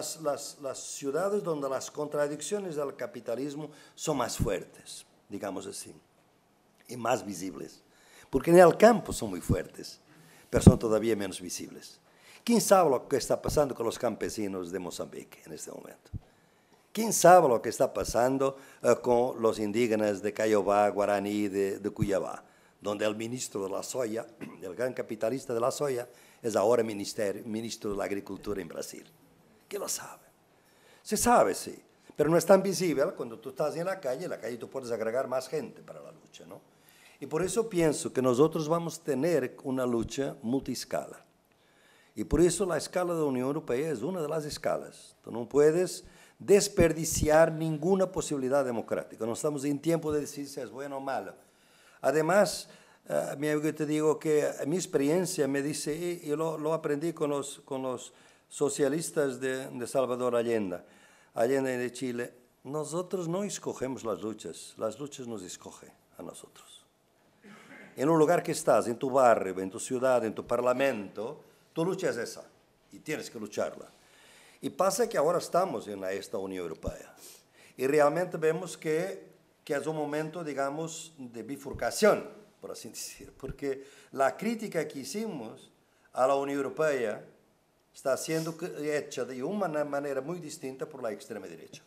las ciudades donde las contradicciones del capitalismo son más fuertes, digamos así, y más visibles. Porque en el campo son muy fuertes, pero son todavía menos visibles. ¿Quién sabe lo que está pasando con los campesinos de Mozambique en este momento? ¿Quién sabe lo que está pasando con los indígenas de Caiobá, Guaraní, de Cuiabá, donde el ministro de la soya, el gran capitalista de la soya, es ahora ministro de la Agricultura en Brasil? ¿Quién lo sabe? Se sabe, sí, pero no es tan visible. Cuando tú estás en la calle tú puedes agregar más gente para la lucha, ¿no? Y por eso pienso que nosotros vamos a tener una lucha multiscala. Y por eso la escala de la Unión Europea es una de las escalas. Tú no puedes desperdiciar ninguna posibilidad democrática. No estamos en tiempo de decir si es bueno o malo. Además, mi amigo, te digo que mi experiencia me dice, y yo lo aprendí con los socialistas de Salvador Allende de Chile, nosotros no escogemos las luchas nos escogen a nosotros. En un lugar que estás, en tu barrio, en tu ciudad, en tu parlamento, tu lucha es esa, y tienes que lucharla. Y pasa que ahora estamos en esta Unión Europea, y realmente vemos que es un momento, digamos, de bifurcación, por así decir, porque la crítica que hicimos a la Unión Europea está siendo hecha de una manera muy distinta por la extrema derecha.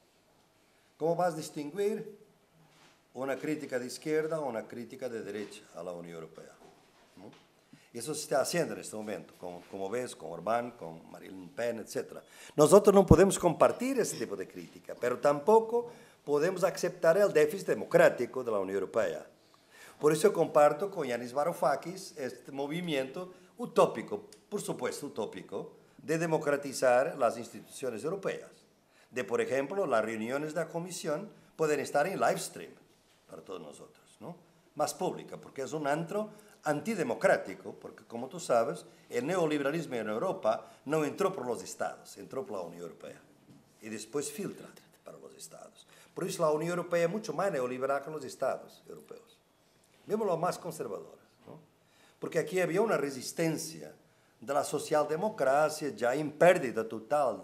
¿Cómo vas a distinguir una crítica de izquierda o una crítica de derecha a la Unión Europea? ¿No? Y eso se está haciendo en este momento, como ves, con Orbán, con Marine Le Pen, etc. Nosotros no podemos compartir ese tipo de crítica, pero tampoco podemos aceptar el déficit democrático de la Unión Europea. Por eso comparto con Yanis Varoufakis este movimiento utópico, por supuesto utópico, de democratizar las instituciones europeas. De, por ejemplo, las reuniones de la Comisión pueden estar en live stream para todos nosotros, ¿no? Más pública, porque es un antro antidemocrático, porque como tú sabes, el neoliberalismo en Europa no entró por los estados, entró por la Unión Europea y después filtra para los estados. Por eso la Unión Europea es mucho más neoliberal que los estados europeos. Vemos lo más conservadores, ¿no? Porque aquí había una resistencia de la socialdemocracia ya en pérdida total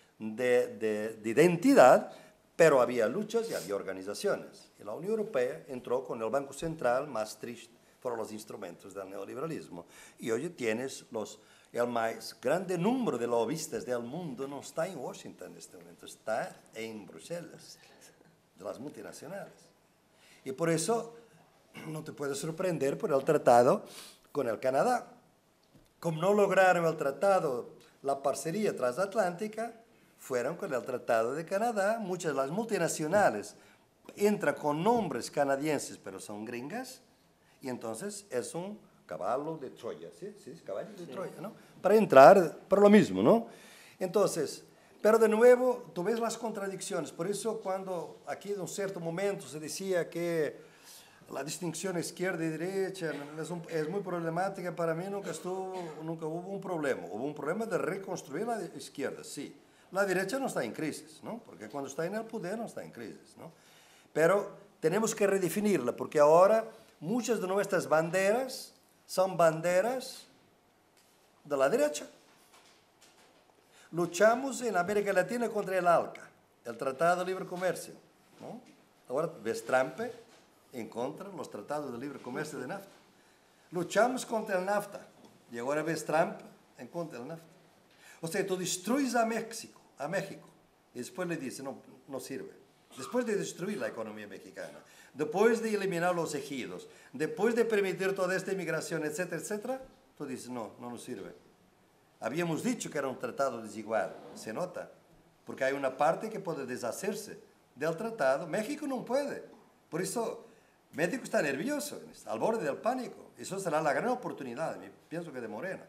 de identidad, pero había luchas y había organizaciones. Y la Unión Europea entró con el Banco Central, más triste fueron los instrumentos del neoliberalismo. Y hoy tienes el más grande número de lobistas del mundo, no está en Washington en este momento, está en Bruselas, de las multinacionales. Y por eso no te puedes sorprender por el tratado con el Canadá. Como no lograron el tratado, la parcería transatlántica, fueron con el Tratado de Canadá. Muchas de las multinacionales entran con nombres canadienses, pero son gringas, y entonces es un caballo de Troya, ¿sí? Sí, caballo de Troya, ¿no? Para entrar, para lo mismo, ¿no? Entonces, pero de nuevo, tú ves las contradicciones. Por eso cuando aquí en un cierto momento se decía que la distinción izquierda y derecha es muy problemática, para mí nunca hubo un problema. Hubo un problema de reconstruir la izquierda, sí. La derecha no está en crisis, ¿no? Porque cuando está en el poder no está en crisis, ¿no? Pero tenemos que redefinirla, porque ahora muchas de nuestras banderas son banderas de la derecha. Luchamos en América Latina contra el ALCA, el Tratado de Libre Comercio, ¿no? Ahora ves Trump en contra de los tratados de libre comercio de NAFTA. Luchamos contra el NAFTA y ahora ves Trump en contra del NAFTA. O sea, tú destruyes a México, y después le dices, no sirve. Después de destruir la economía mexicana, después de eliminar los ejidos, después de permitir toda esta inmigración, etcétera, etcétera, tú dices, no nos sirve. Habíamos dicho que era un tratado desigual, se nota, porque hay una parte que puede deshacerse del tratado, México no puede. Por eso, México está nervioso, está al borde del pánico. Eso será la gran oportunidad, pienso que de Morena.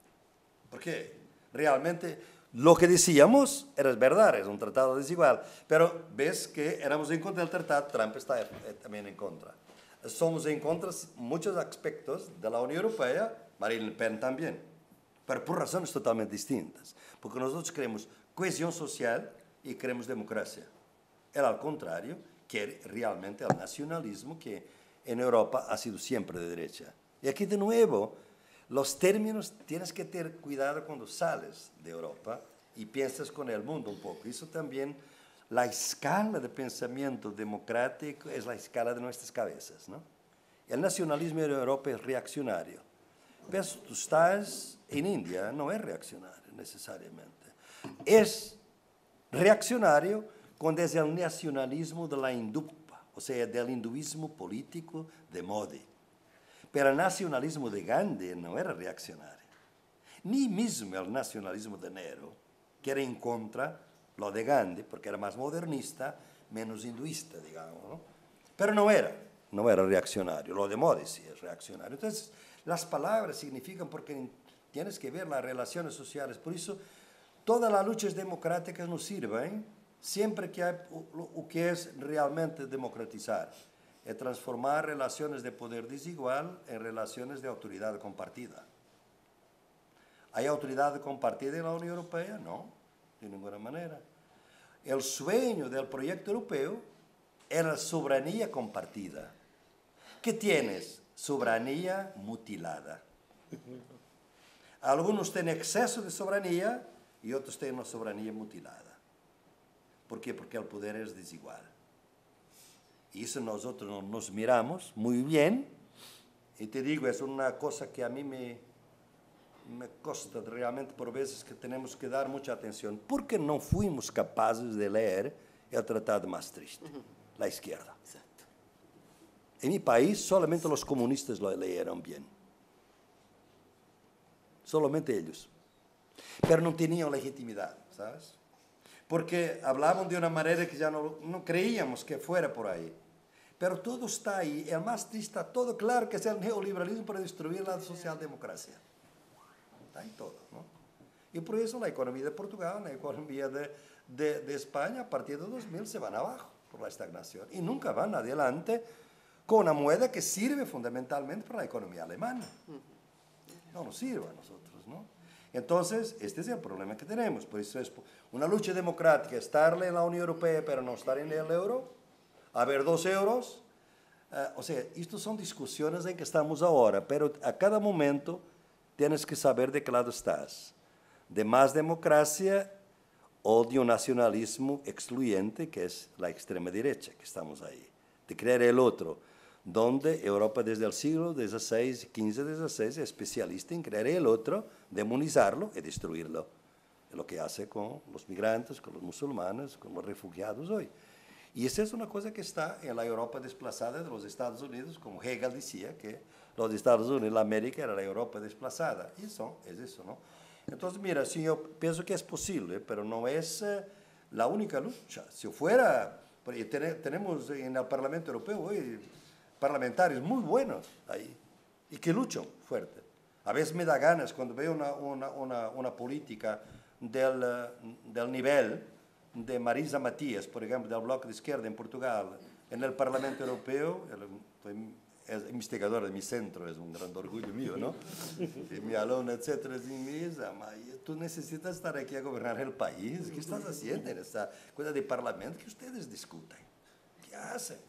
Porque realmente lo que decíamos era verdad, es un tratado desigual, pero ves que éramos en contra del tratado, Trump está también en contra. Somos en contra de muchos aspectos de la Unión Europea, Marine Le Pen también, pero por razones totalmente distintas, porque nosotros queremos cohesión social y queremos democracia. Él, al contrario, quiere realmente el nacionalismo que en Europa ha sido siempre de derecha. Y aquí de nuevo, los términos, tienes que tener cuidado cuando sales de Europa y piensas con el mundo un poco. Eso también, la escala de pensamiento democrático es la escala de nuestras cabezas, ¿no? El nacionalismo en Europa es reaccionario. Pero tú estás en India, no es reaccionario necesariamente. Es reaccionario cuando es el nacionalismo de la hindupa, o sea, del hinduismo político de Modi. Pero el nacionalismo de Gandhi no era reaccionario. Ni mismo el nacionalismo de Nehru, que era en contra lo de Gandhi, porque era más modernista, menos hinduista, digamos, ¿no? Pero no era reaccionario. Lo de Modi sí es reaccionario. Entonces, las palabras significan porque tienes que ver las relaciones sociales. Por eso, todas las luchas democráticas nos sirven siempre que hay lo que es realmente democratizar. Es transformar relaciones de poder desigual en relaciones de autoridad compartida. ¿Hay autoridad compartida en la Unión Europea? No, de ninguna manera. El sueño del proyecto europeo era la soberanía compartida. ¿Qué tienes? Soberanía mutilada. Algunos tienen exceso de soberanía y otros tienen una soberanía mutilada. ¿Por qué? Porque el poder es desigual. Y eso nosotros nos miramos muy bien. Y te digo, es una cosa que a mí me consta realmente por veces que tenemos que dar mucha atención. ¿Por qué no fuimos capaces de leer el Tratado de Maastricht? La izquierda. Exacto. En mi país solamente los comunistas lo leyeron bien. Solamente ellos. Pero no tenían legitimidad, ¿sabes? Porque hablaban de una manera que ya no creíamos que fuera por ahí. Pero todo está ahí. El Maastricht está todo claro que es el neoliberalismo para destruir la socialdemocracia. Está ahí todo, ¿no? Y por eso la economía de Portugal, la economía de España, a partir de 2000 se van abajo por la estagnación. Y nunca van adelante con una moneda que sirve fundamentalmente para la economía alemana. No nos sirve a nosotros, ¿no? Entonces, este es el problema que tenemos. Por eso es una lucha democrática, estar en la Unión Europea pero no estar en el euro, haber 2 euros. O sea, estas son discusiones en que estamos ahora, pero a cada momento tienes que saber de qué lado estás. De más democracia o de un nacionalismo excluyente, que es la extrema derecha, que estamos ahí. De creer el otro, donde Europa desde el siglo XVI, XV, XVI es especialista en creer el otro, demonizarlo y destruirlo. Es lo que hace con los migrantes, con los musulmanes, con los refugiados hoy. Y esa es una cosa que está en la Europa desplazada de los Estados Unidos, como Hegel decía, que los Estados Unidos, la América era la Europa desplazada. Y eso, es eso, ¿no? Entonces, mira, sí, yo pienso que es posible, pero no es la única lucha. Si fuera, tenemos en el Parlamento Europeo hoy parlamentarios muy buenos ahí y que luchan fuerte. A veces me da ganas cuando veo una política del nivel de Marisa Matias, por ejemplo, del Bloque de Izquierda en Portugal, en el Parlamento Europeo. Es investigadora de mi centro, es un gran orgullo mío, ¿no? Y mi alumna, etcétera, me dice, tú necesitas estar aquí a gobernar el país. ¿Qué estás haciendo en esta cosa de parlamento que ustedes discuten? ¿Qué hacen?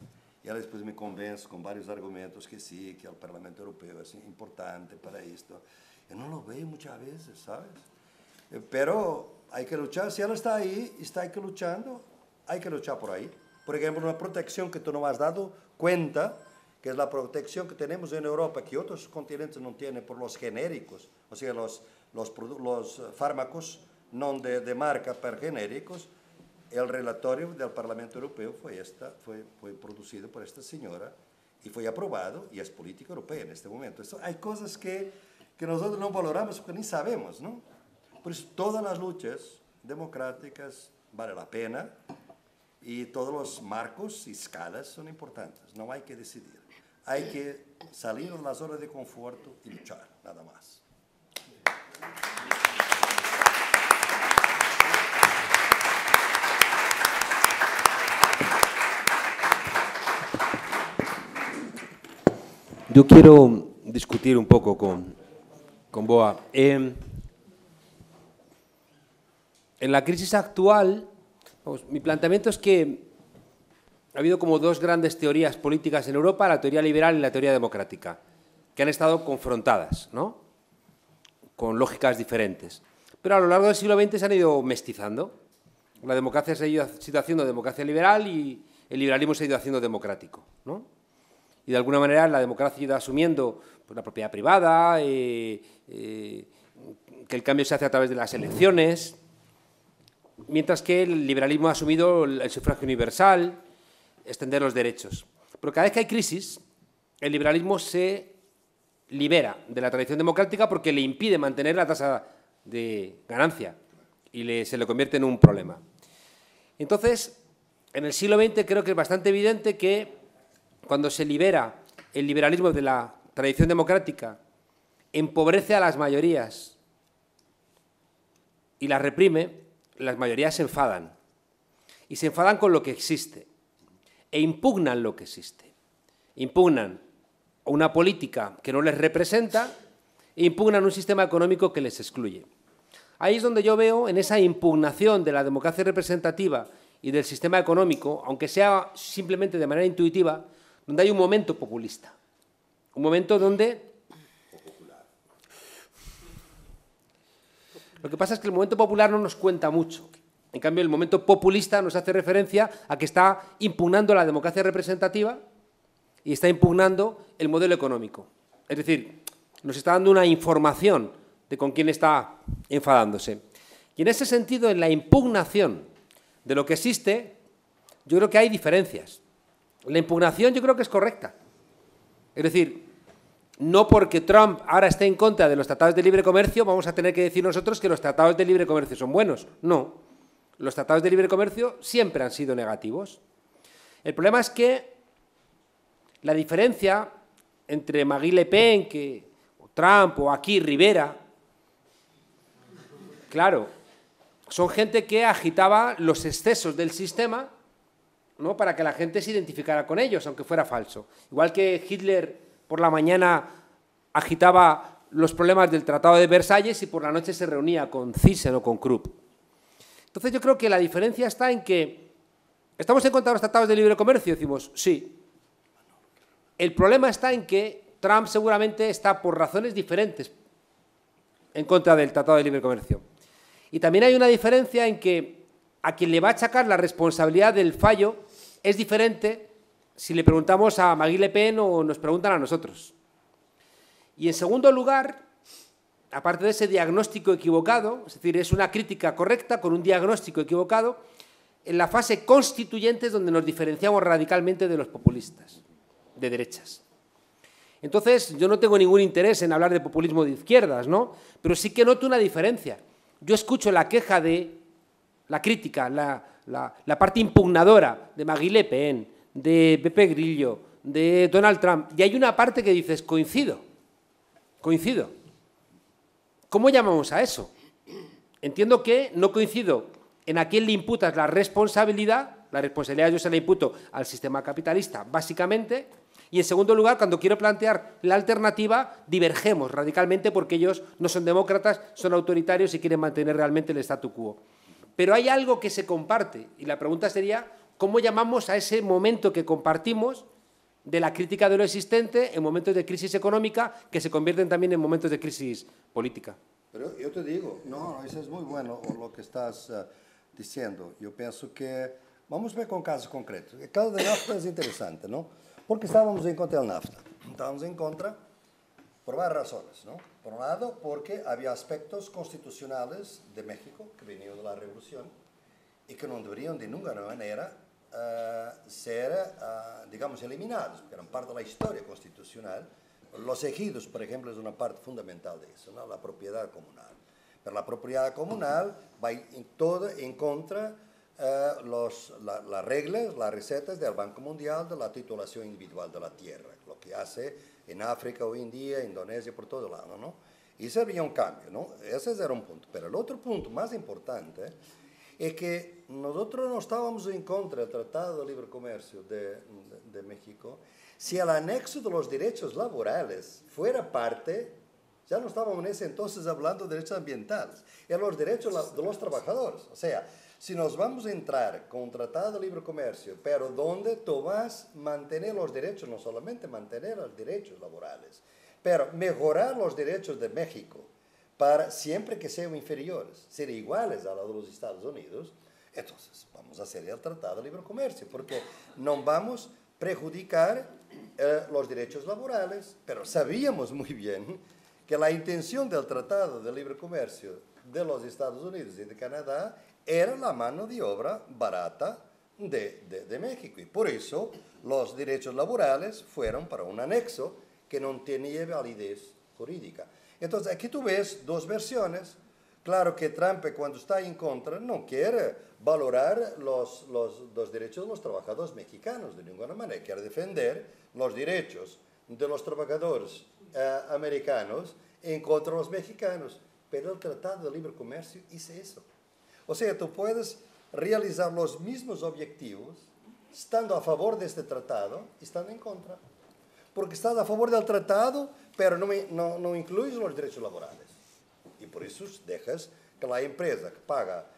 y ela después me convence con varios argumentos que sí, que el Parlamento Europeo es importante para esto. Yo no lo veo muchas veces, ¿sabes? Pero hay que luchar, si ela está ahí, está hay que luchando, hay que luchar por ahí. Por ejemplo, una protección que tú no has dado cuenta, que es la protección que tenemos en Europa, que otros continentes no tienen por los genéricos, o sea, los fármacos no de marca para genéricos. El relatorio del Parlamento Europeo fue producido por esta señora y fue aprobado, y es política europea en este momento. Hay cosas que nosotros no valoramos porque ni sabemos, ¿no? Por eso todas las luchas democráticas vale la pena, y todos los marcos y escalas son importantes. No hay que decidir. Hay que salir de la zona de confort y luchar, nada más. Yo quiero discutir un poco con Boa. En la crisis actual, mi planteamiento es que ha habido como dos grandes teorías políticas en Europa, la teoría liberal y la teoría democrática, que han estado confrontadas, ¿no?, con lógicas diferentes. Pero a lo largo del siglo XX se han ido mestizando. La democracia se ha ido haciendo democracia liberal y el liberalismo se ha ido haciendo democrático, ¿no? Y de alguna manera la democracia ha ido asumiendo pues, la propiedad privada, que el cambio se hace a través de las elecciones, mientras que el liberalismo ha asumido el sufragio universal, extender los derechos. Pero cada vez que hay crisis, el liberalismo se libera de la tradición democrática porque le impide mantener la tasa de ganancia y se le convierte en un problema. Entonces, en el siglo XX creo que es bastante evidente que cuando se libera el liberalismo de la tradición democrática, empobrece a las mayorías y las reprime, las mayorías se enfadan. Y se enfadan con lo que existe e impugnan lo que existe. Impugnan una política que no les representa e impugnan un sistema económico que les excluye. Ahí es donde yo veo, en esa impugnación de la democracia representativa y del sistema económico, aunque sea simplemente de manera intuitiva, donde hay un momento populista. Un momento donde... Lo que pasa es que el momento popular no nos cuenta mucho. En cambio, el momento populista nos hace referencia a que está impugnando la democracia representativa y está impugnando el modelo económico. Es decir, nos está dando una información de con quién está enfadándose. Y en ese sentido, en la impugnación de lo que existe, yo creo que hay diferencias. La impugnación yo creo que es correcta. Es decir, no porque Trump ahora esté en contra de los tratados de libre comercio, vamos a tener que decir nosotros que los tratados de libre comercio son buenos. No. Los tratados de libre comercio siempre han sido negativos. El problema es que la diferencia entre Marine Le Pen, o Trump, o aquí Rivera, claro, son gente que agitaba los excesos del sistema, ¿no?, para que la gente se identificara con ellos, aunque fuera falso. Igual que Hitler por la mañana agitaba los problemas del Tratado de Versalles y por la noche se reunía con Thyssen o con Krupp. Entonces yo creo que la diferencia está en que ¿estamos en contra de los tratados de libre comercio? Decimos, sí. El problema está en que Trump seguramente está por razones diferentes en contra del tratado de libre comercio. Y también hay una diferencia en que a quien le va a achacar la responsabilidad del fallo es diferente si le preguntamos a Marine Le Pen o nos preguntan a nosotros. Y en segundo lugar, aparte de ese diagnóstico equivocado, es decir, es una crítica correcta con un diagnóstico equivocado, en la fase constituyente es donde nos diferenciamos radicalmente de los populistas, de derechas. Entonces, yo no tengo ningún interés en hablar de populismo de izquierdas, ¿no? Pero sí que noto una diferencia. Yo escucho la queja de la crítica, la parte impugnadora de Marine Le Pen, de Pepe Grillo, de Donald Trump, y hay una parte que dices, coincido. ¿Cómo llamamos a eso? Entiendo que no coincido en a quién le imputas la responsabilidad yo se la imputo al sistema capitalista, básicamente, y en segundo lugar, cuando quiero plantear la alternativa, divergemos radicalmente porque ellos no son demócratas, son autoritarios y quieren mantener realmente el statu quo. Pero hay algo que se comparte, y la pregunta sería, ¿cómo llamamos a ese momento que compartimos de la crítica de lo existente en momentos de crisis económica que se convierten también en momentos de crisis política. Pero yo te digo, no, eso es muy bueno lo que estás diciendo. Yo pienso que vamos a ver con casos concretos. El caso de NAFTA es interesante, ¿no? Porque estábamos en contra del NAFTA. Estábamos en contra por varias razones, ¿no? Por un lado, porque había aspectos constitucionales de México que venían de la revolución y que no deberían de ninguna manera ser, digamos, eliminados, porque eran parte de la historia constitucional. Los ejidos, por ejemplo, es una parte fundamental de eso, ¿no? La propiedad comunal. Pero la propiedad comunal va todo en contra las reglas, las recetas del Banco Mundial de la titulación individual de la tierra, lo que hace en África hoy en día, Indonesia, por todo lado, ¿no? Y eso había un cambio, ¿no? Ese era un punto. Pero el otro punto más importante es que nosotros no estábamos en contra del Tratado de Libre Comercio de México si el anexo de los derechos laborales fuera parte. Ya no estábamos en ese entonces hablando de derechos ambientales, eran los derechos de los trabajadores. O sea, si nos vamos a entrar con un tratado de libre comercio, pero donde tú vas a mantener los derechos, no solamente mantener los derechos laborales, pero mejorar los derechos de México para siempre que sean inferiores, ser iguales a los de los Estados Unidos, entonces vamos a hacer el tratado de libre comercio, porque no vamos a perjudicar los derechos laborales, pero sabíamos muy bien que la intención del Tratado de Libre Comercio de los Estados Unidos y de Canadá era la mano de obra barata de México. Y por eso los derechos laborales fueron para un anexo que no tenía validez jurídica. Entonces, aquí tú ves dos versiones. Claro que Trump, cuando está en contra, no quiere valorar los derechos de los trabajadores mexicanos de ninguna manera. Quiere defender los derechos de los trabajadores americanos en contra de los mexicanos. Pero el Tratado de Libre Comercio hizo eso. O sea, tú puedes realizar los mismos objetivos estando a favor de este tratado y estando en contra. Porque estás a favor del tratado, pero no incluyes los derechos laborales. Y por eso dejas que la empresa que paga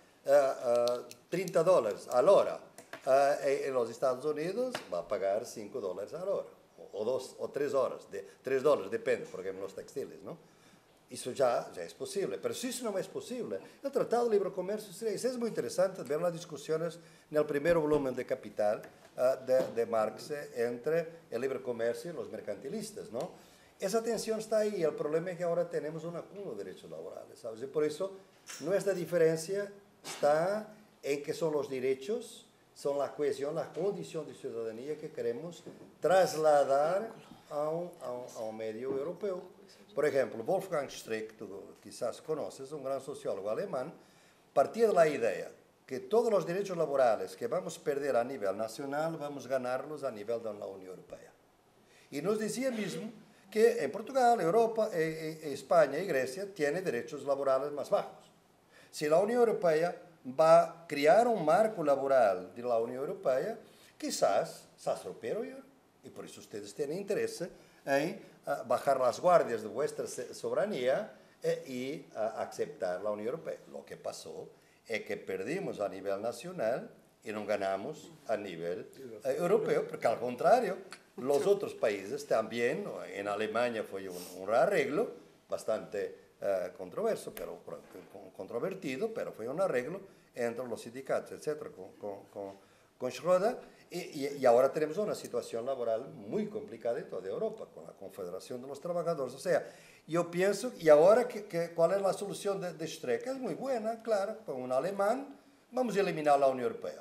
$30 a la hora en los Estados Unidos va a pagar $5 a la hora. O 2 o 3 horas, $3, depende, por ejemplo, los textiles, ¿no? Eso ya es posible, pero si eso no es posible, el Tratado de Libre Comercio sería, eso es muy interesante ver las discusiones en el primer volumen de Capital de Marx entre el libre comercio y los mercantilistas, ¿no? Esa tensión está ahí, el problema es que ahora tenemos un acúmulo de derechos laborales, ¿sabes? Y por eso nuestra diferencia está en que son los derechos, son la cohesión, la condición de ciudadanía que queremos trasladar a un medio europeo. Por ejemplo, Wolfgang Streeck, tú quizás conoces, un gran sociólogo alemán, partía de la idea que todos los derechos laborales que vamos a perder a nivel nacional, vamos a ganarlos a nivel de la Unión Europea. Y nos decía mismo que en Portugal, Europa, España y Grecia tienen derechos laborales más bajos. Si la Unión Europea va a crear un marco laboral de la Unión Europea, quizás se superior. Y por eso ustedes tienen interés en bajar las guardias de vuestra soberanía y aceptar la Unión Europea. Lo que pasó es que perdimos a nivel nacional y no ganamos a nivel europeo, porque al contrario, los otros países también, en Alemania fue un arreglo bastante controverso, pero controvertido, pero fue un arreglo entre los sindicatos, etcétera, con Schröder, y ahora tenemos una situación laboral muy complicada en toda Europa, con la Confederación de los Trabajadores. O sea, yo pienso, y ahora, ¿cuál es la solución de Streeck? Es muy buena, claro, con un alemán, vamos a eliminar la Unión Europea.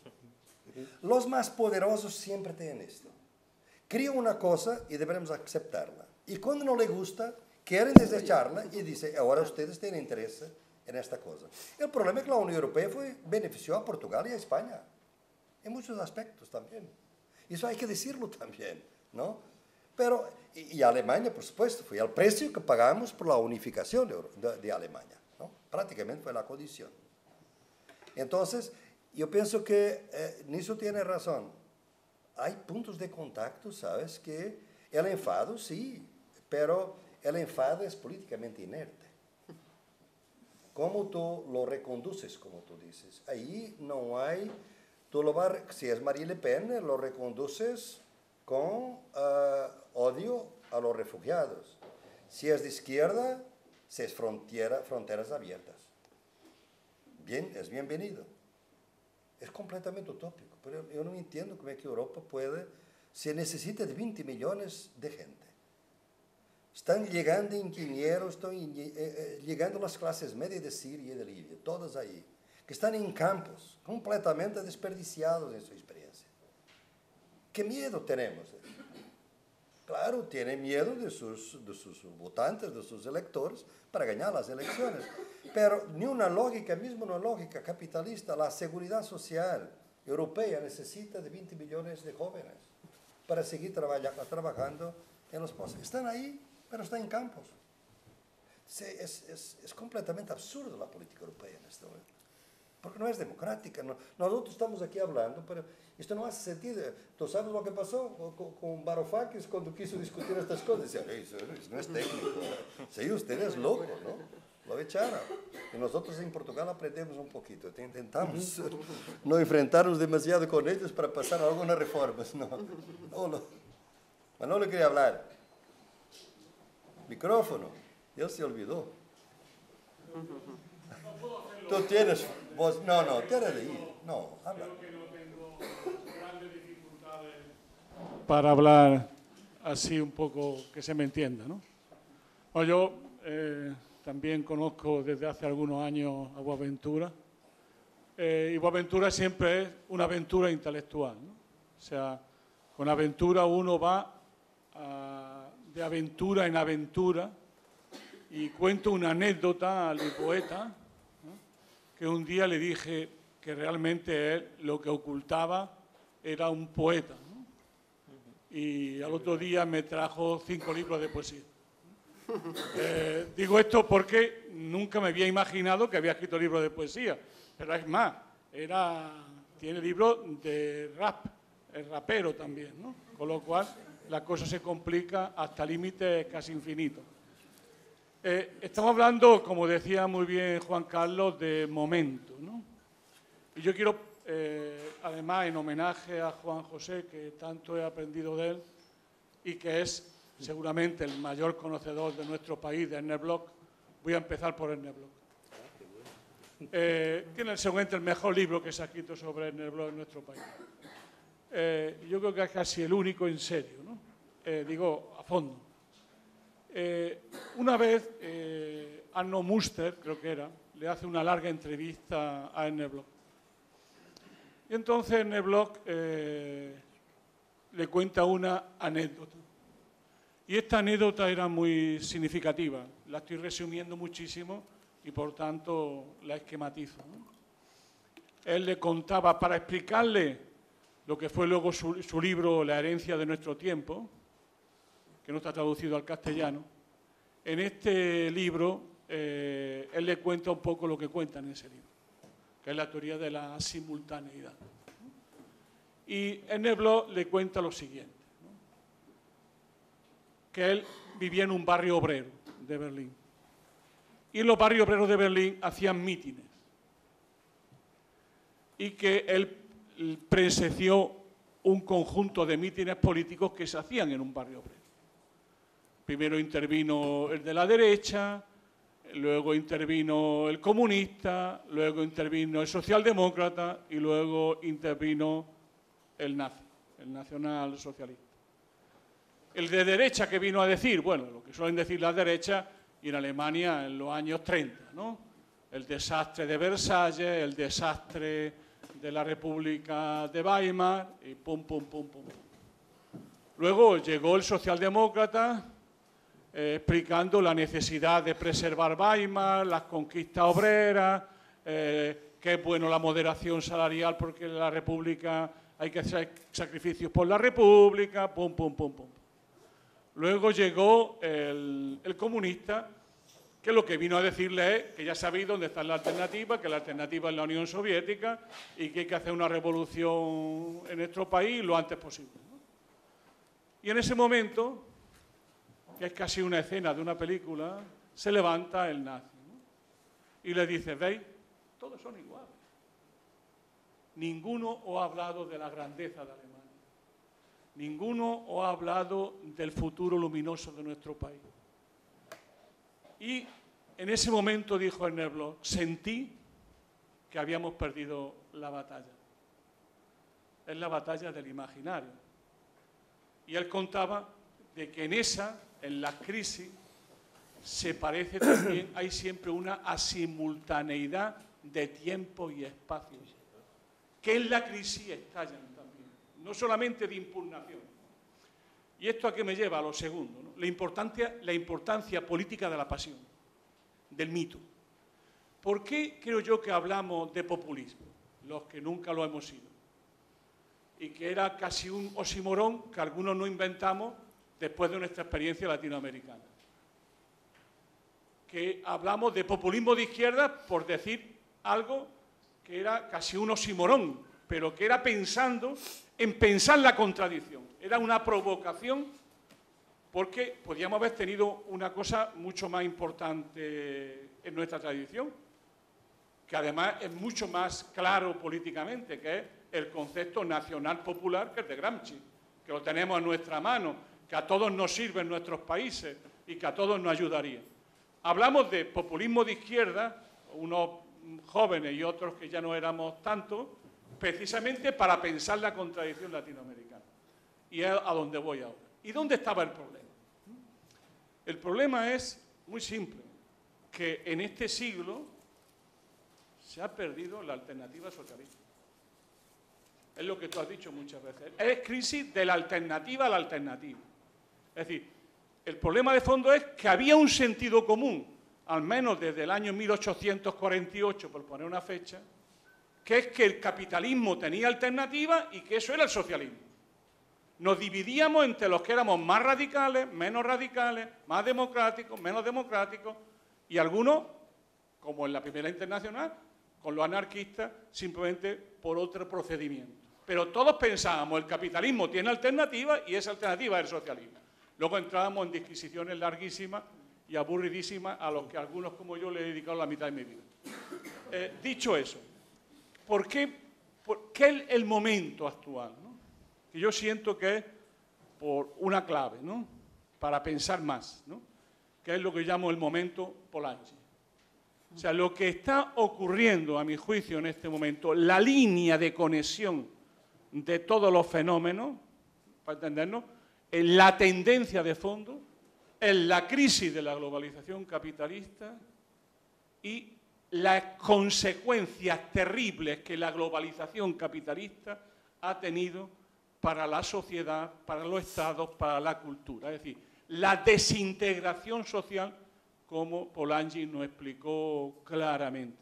Los más poderosos siempre tienen esto. Crean una cosa y deberemos aceptarla. Y cuando no les gusta, quieren desecharla y dicen, ahora ustedes tienen interés en esta cosa. El problema es que la Unión Europea benefició a Portugal y a España, en muchos aspectos también. Eso hay que decirlo también, ¿no? Pero, y Alemania, por supuesto, fue el precio que pagamos por la unificación de Alemania, ¿no? Prácticamente fue la condición. Entonces, yo pienso que Niso tiene razón. Hay puntos de contacto, ¿sabes? Que el enfado, sí, pero el enfado es políticamente inerte. ¿Cómo tú lo reconduces, como tú dices? Ahí no hay... si es Marine Le Pen, lo reconduces con odio a los refugiados. Si es de izquierda, si es fronteras abiertas. Bien, es bienvenido. Es completamente utópico, pero yo no entiendo cómo es que Europa puede, se necesita de 20 millones de gente. Están llegando ingenieros, están llegando las clases medias de Siria y de Libia, todas ahí, que están en campos completamente desperdiciados en su experiencia. ¿Qué miedo tenemos? Claro, tienen miedo de sus votantes, de sus electores, para ganar las elecciones. Pero ni una lógica, mismo una lógica capitalista, la seguridad social europea necesita de 20 millones de jóvenes para seguir trabajando en los postos. Están ahí, pero están en campos. Es completamente absurdo la política europea en este momento. Porque no es democrática. Nosotros estamos aquí hablando, pero esto no hace sentido. ¿Tú sabes lo que pasó con Varoufakis cuando quiso discutir estas cosas? Decía, eso no es técnico. Sí, usted es loco, ¿no? Lo echaron. Y nosotros en Portugal aprendemos un poquito. Intentamos no enfrentarnos demasiado con ellos para pasar algunas reformas. Mas no le quería hablar. Micrófono. Él se olvidó. Tú tienes voz. No, tienes de ir. No, habla. Creo que no tengo grandes dificultades para hablar así un poco que se me entienda, ¿no? Bueno, yo también conozco desde hace algunos años a Boaventura. Y Boaventura siempre es una aventura intelectual, ¿no? O sea, con Aventura uno va de aventura en aventura y cuento una anécdota al poeta, ¿no? Que un día le dije que realmente él lo que ocultaba era un poeta, ¿no? Y al otro día me trajo 5 libros de poesía. Digo esto porque nunca me había imaginado que había escrito libros de poesía, pero es más, tiene libros de rap, es rapero también, ¿no? Con lo cual la cosa se complica hasta límites casi infinitos. Estamos hablando, como decía muy bien Juan Carlos, de momento, ¿no? Y yo quiero, además, en homenaje a Juan José, que tanto he aprendido de él y que es seguramente el mayor conocedor de nuestro país, de Ernest Bloch, voy a empezar por Ernest Bloch. Tiene seguramente el mejor libro que se ha escrito sobre Ernest Bloch en nuestro país. Yo creo que es casi el único en serio, ¿no? Digo, a fondo. Una vez, Arno Muster, creo que era, le hace una larga entrevista a Ernest Bloch. Y entonces Ernest Bloch le cuenta una anécdota. Y esta anécdota era muy significativa. La estoy resumiendo muchísimo y, por tanto, la esquematizo, ¿no? Él le contaba, para explicarle lo que fue luego su libro La herencia de nuestro tiempo, que no está traducido al castellano. En este libro, él le cuenta un poco lo que cuenta en ese libro, que es la teoría de la simultaneidad. Y Ernest Bloch le cuenta lo siguiente, ¿no? Que él vivía en un barrio obrero de Berlín. Y en los barrios obreros de Berlín hacían mítines. Y que él presenció un conjunto de mítines políticos que se hacían en un barrio obrero. Primero intervino el de la derecha, luego intervino el comunista, luego intervino el socialdemócrata y luego intervino el nazi, el nacionalsocialista. El de derecha que vino a decir, bueno, lo que suelen decir las derechas, y en Alemania en los años 30, ¿no? El desastre de Versalles, el desastre de la República de Weimar, y pum, pum, pum, pum. Luego llegó el socialdemócrata explicando la necesidad de preservar Weimar, las conquistas obreras, que es bueno la moderación salarial porque en la República hay que hacer sacrificios por la República, pum, pum, pum, pum. Luego llegó el comunista, que lo que vino a decirle es que ya sabéis dónde está la alternativa, que la alternativa es la Unión Soviética y que hay que hacer una revolución en nuestro país lo antes posible, ¿no? Y en ese momento, que es casi una escena de una película, se levanta el nazi, ¿no? Y le dice, ¿veis? Todos son iguales. Ninguno os ha hablado de la grandeza de Alemania. ninguno os ha hablado del futuro luminoso de nuestro país. Y en ese momento, dijo Ernest Bloch, sentí que habíamos perdido la batalla. Es la batalla del imaginario. Y él contaba de que en las crisis, se parece también, hay siempre una asimultaneidad de tiempo y espacio, que en la crisis estallan también, no solamente de impugnación. ¿Y esto a qué me lleva? A lo segundo, ¿no? La importancia política de la pasión, del mito. ¿Por qué creo yo que hablamos de populismo? Los que nunca lo hemos sido. Y que era casi un oxímoron que algunos no inventamos después de nuestra experiencia latinoamericana. Que hablamos de populismo de izquierda por decir algo que era casi un oxímoron, pero que era pensando en pensar la contradicción. Era una provocación porque podíamos haber tenido una cosa mucho más importante en nuestra tradición, que además es mucho más claro políticamente, que es el concepto nacional popular, que es de Gramsci, que lo tenemos en nuestra mano, que a todos nos sirve en nuestros países y que a todos nos ayudaría. Hablamos de populismo de izquierda, unos jóvenes y otros que ya no éramos tantos, precisamente para pensar la contradicción latinoamericana. Y es a donde voy ahora. ¿Y dónde estaba el problema? El problema es muy simple, que en este siglo se ha perdido la alternativa socialista. Es lo que tú has dicho muchas veces. Es crisis de la alternativa a la alternativa. Es decir, el problema de fondo es que había un sentido común, al menos desde el año 1848, por poner una fecha, que es que el capitalismo tenía alternativa y que eso era el socialismo. Nos dividíamos entre los que éramos más radicales, menos radicales, más democráticos, menos democráticos, y algunos, como en la Primera Internacional, con los anarquistas, simplemente por otro procedimiento. Pero todos pensábamos, el capitalismo tiene alternativa y esa alternativa es el socialismo. Luego entrábamos en disquisiciones larguísimas y aburridísimas a los que algunos como yo le he dedicado la mitad de mi vida. Dicho eso, ¿por qué el momento actual? ¿No? Que yo siento que es por una clave, ¿no? Para pensar más, ¿no? Que es lo que llamo el momento Polanyi. O sea, lo que está ocurriendo, a mi juicio, en este momento, la línea de conexión de todos los fenómenos, para entendernos, en la tendencia de fondo, en la crisis de la globalización capitalista y las consecuencias terribles que la globalización capitalista ha tenido para la sociedad, para los estados, para la cultura. Es decir, la desintegración social, como Polanyi nos explicó claramente.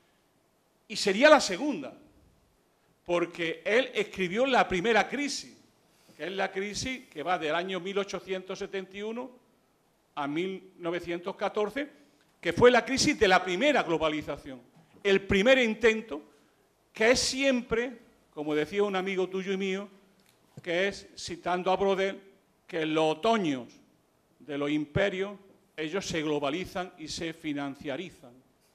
Y sería la segunda, porque él escribió la primera crisis, que es la crisis que va del año 1871 a 1914, que fue la crisis de la primera globalización, el primer intento, que es siempre, como decía un amigo tuyo y mío, que es, citando a Brodel, que en los otoños de los imperios ellos se globalizan y se financiarizan.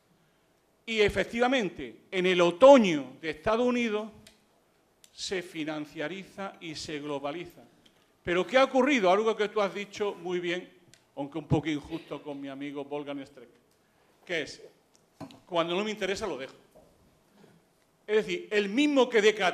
Y efectivamente, en el otoño de Estados Unidos se financiariza y se globaliza. Pero ¿qué ha ocurrido? Algo que tú has dicho muy bien, aunque un poco injusto con mi amigo Wolfgang Streeck, que es, cuando no me interesa lo dejo. Es decir, el mismo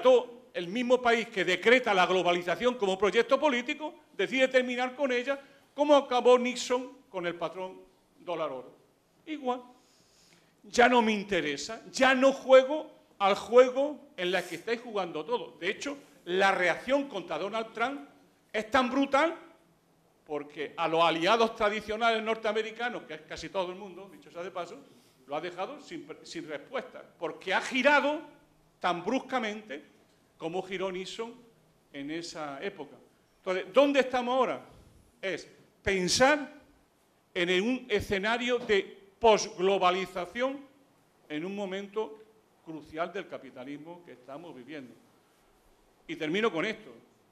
país que decreta la globalización como proyecto político, decide terminar con ella, como acabó Nixon con el patrón dólar-oro. Igual. Ya no me interesa, ya no juego al juego en el que estáis jugando todos. De hecho, la reacción contra Donald Trump es tan brutal porque a los aliados tradicionales norteamericanos, que es casi todo el mundo, dicho sea de paso, lo ha dejado sin respuesta, porque ha girado tan bruscamente como giró Nixon en esa época. Entonces, ¿dónde estamos ahora? Es pensar en un escenario de posglobalización en un momento crucial del capitalismo que estamos viviendo. Y termino con esto.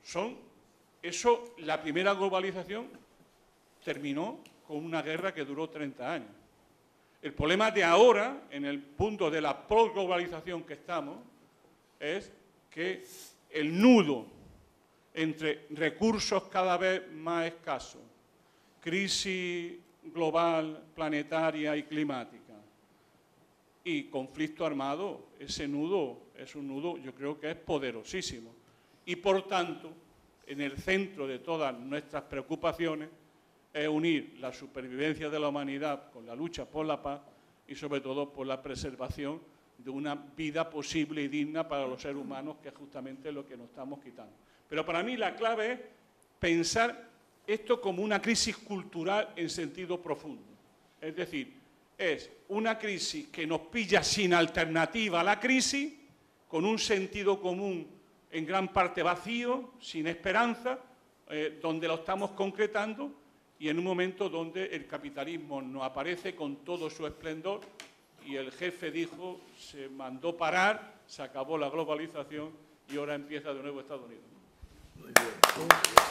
La primera globalización terminó con una guerra que duró 30 años. El problema de ahora, en el punto de la posglobalización que estamos, es que el nudo entre recursos cada vez más escasos, crisis global, planetaria y climática, y conflicto armado, ese nudo es un nudo, yo creo que es poderosísimo. Y por tanto, en el centro de todas nuestras preocupaciones es unir la supervivencia de la humanidad con la lucha por la paz y sobre todo por la preservación de una vida posible y digna para los seres humanos, que es justamente lo que nos estamos quitando. Pero para mí la clave es pensar esto como una crisis cultural en sentido profundo. Es decir, es una crisis que nos pilla sin alternativa a la crisis, con un sentido común en gran parte vacío, sin esperanza, donde lo estamos concretando, y en un momento donde el capitalismo nos aparece con todo su esplendor y el jefe dijo, se mandó parar, se acabó la globalización y ahora empieza de nuevo Estados Unidos. Muy bien.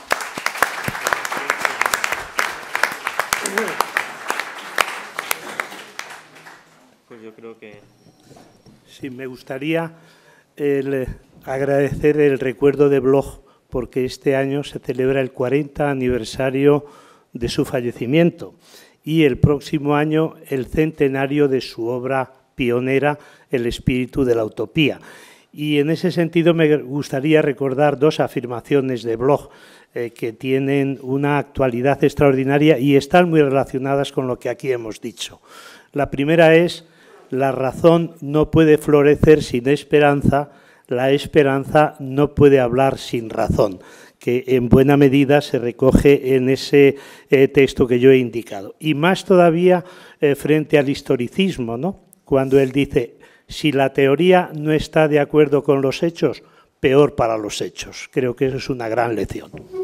Pues yo creo que... Sí, me gustaría agradecer el recuerdo de Bloch, porque este año se celebra el 40 aniversario de su fallecimiento y el próximo año el centenario de su obra pionera, El espíritu de la utopía. Y en ese sentido me gustaría recordar dos afirmaciones de Bloch que tienen una actualidad extraordinaria y están muy relacionadas con lo que aquí hemos dicho. La primera es: la razón no puede florecer sin esperanza, la esperanza no puede hablar sin razón, que en buena medida se recoge en ese texto que yo he indicado. Y más todavía frente al historicismo, ¿no? Cuando él dice, si la teoría no está de acuerdo con los hechos, peor para los hechos. Creo que eso es una gran lección.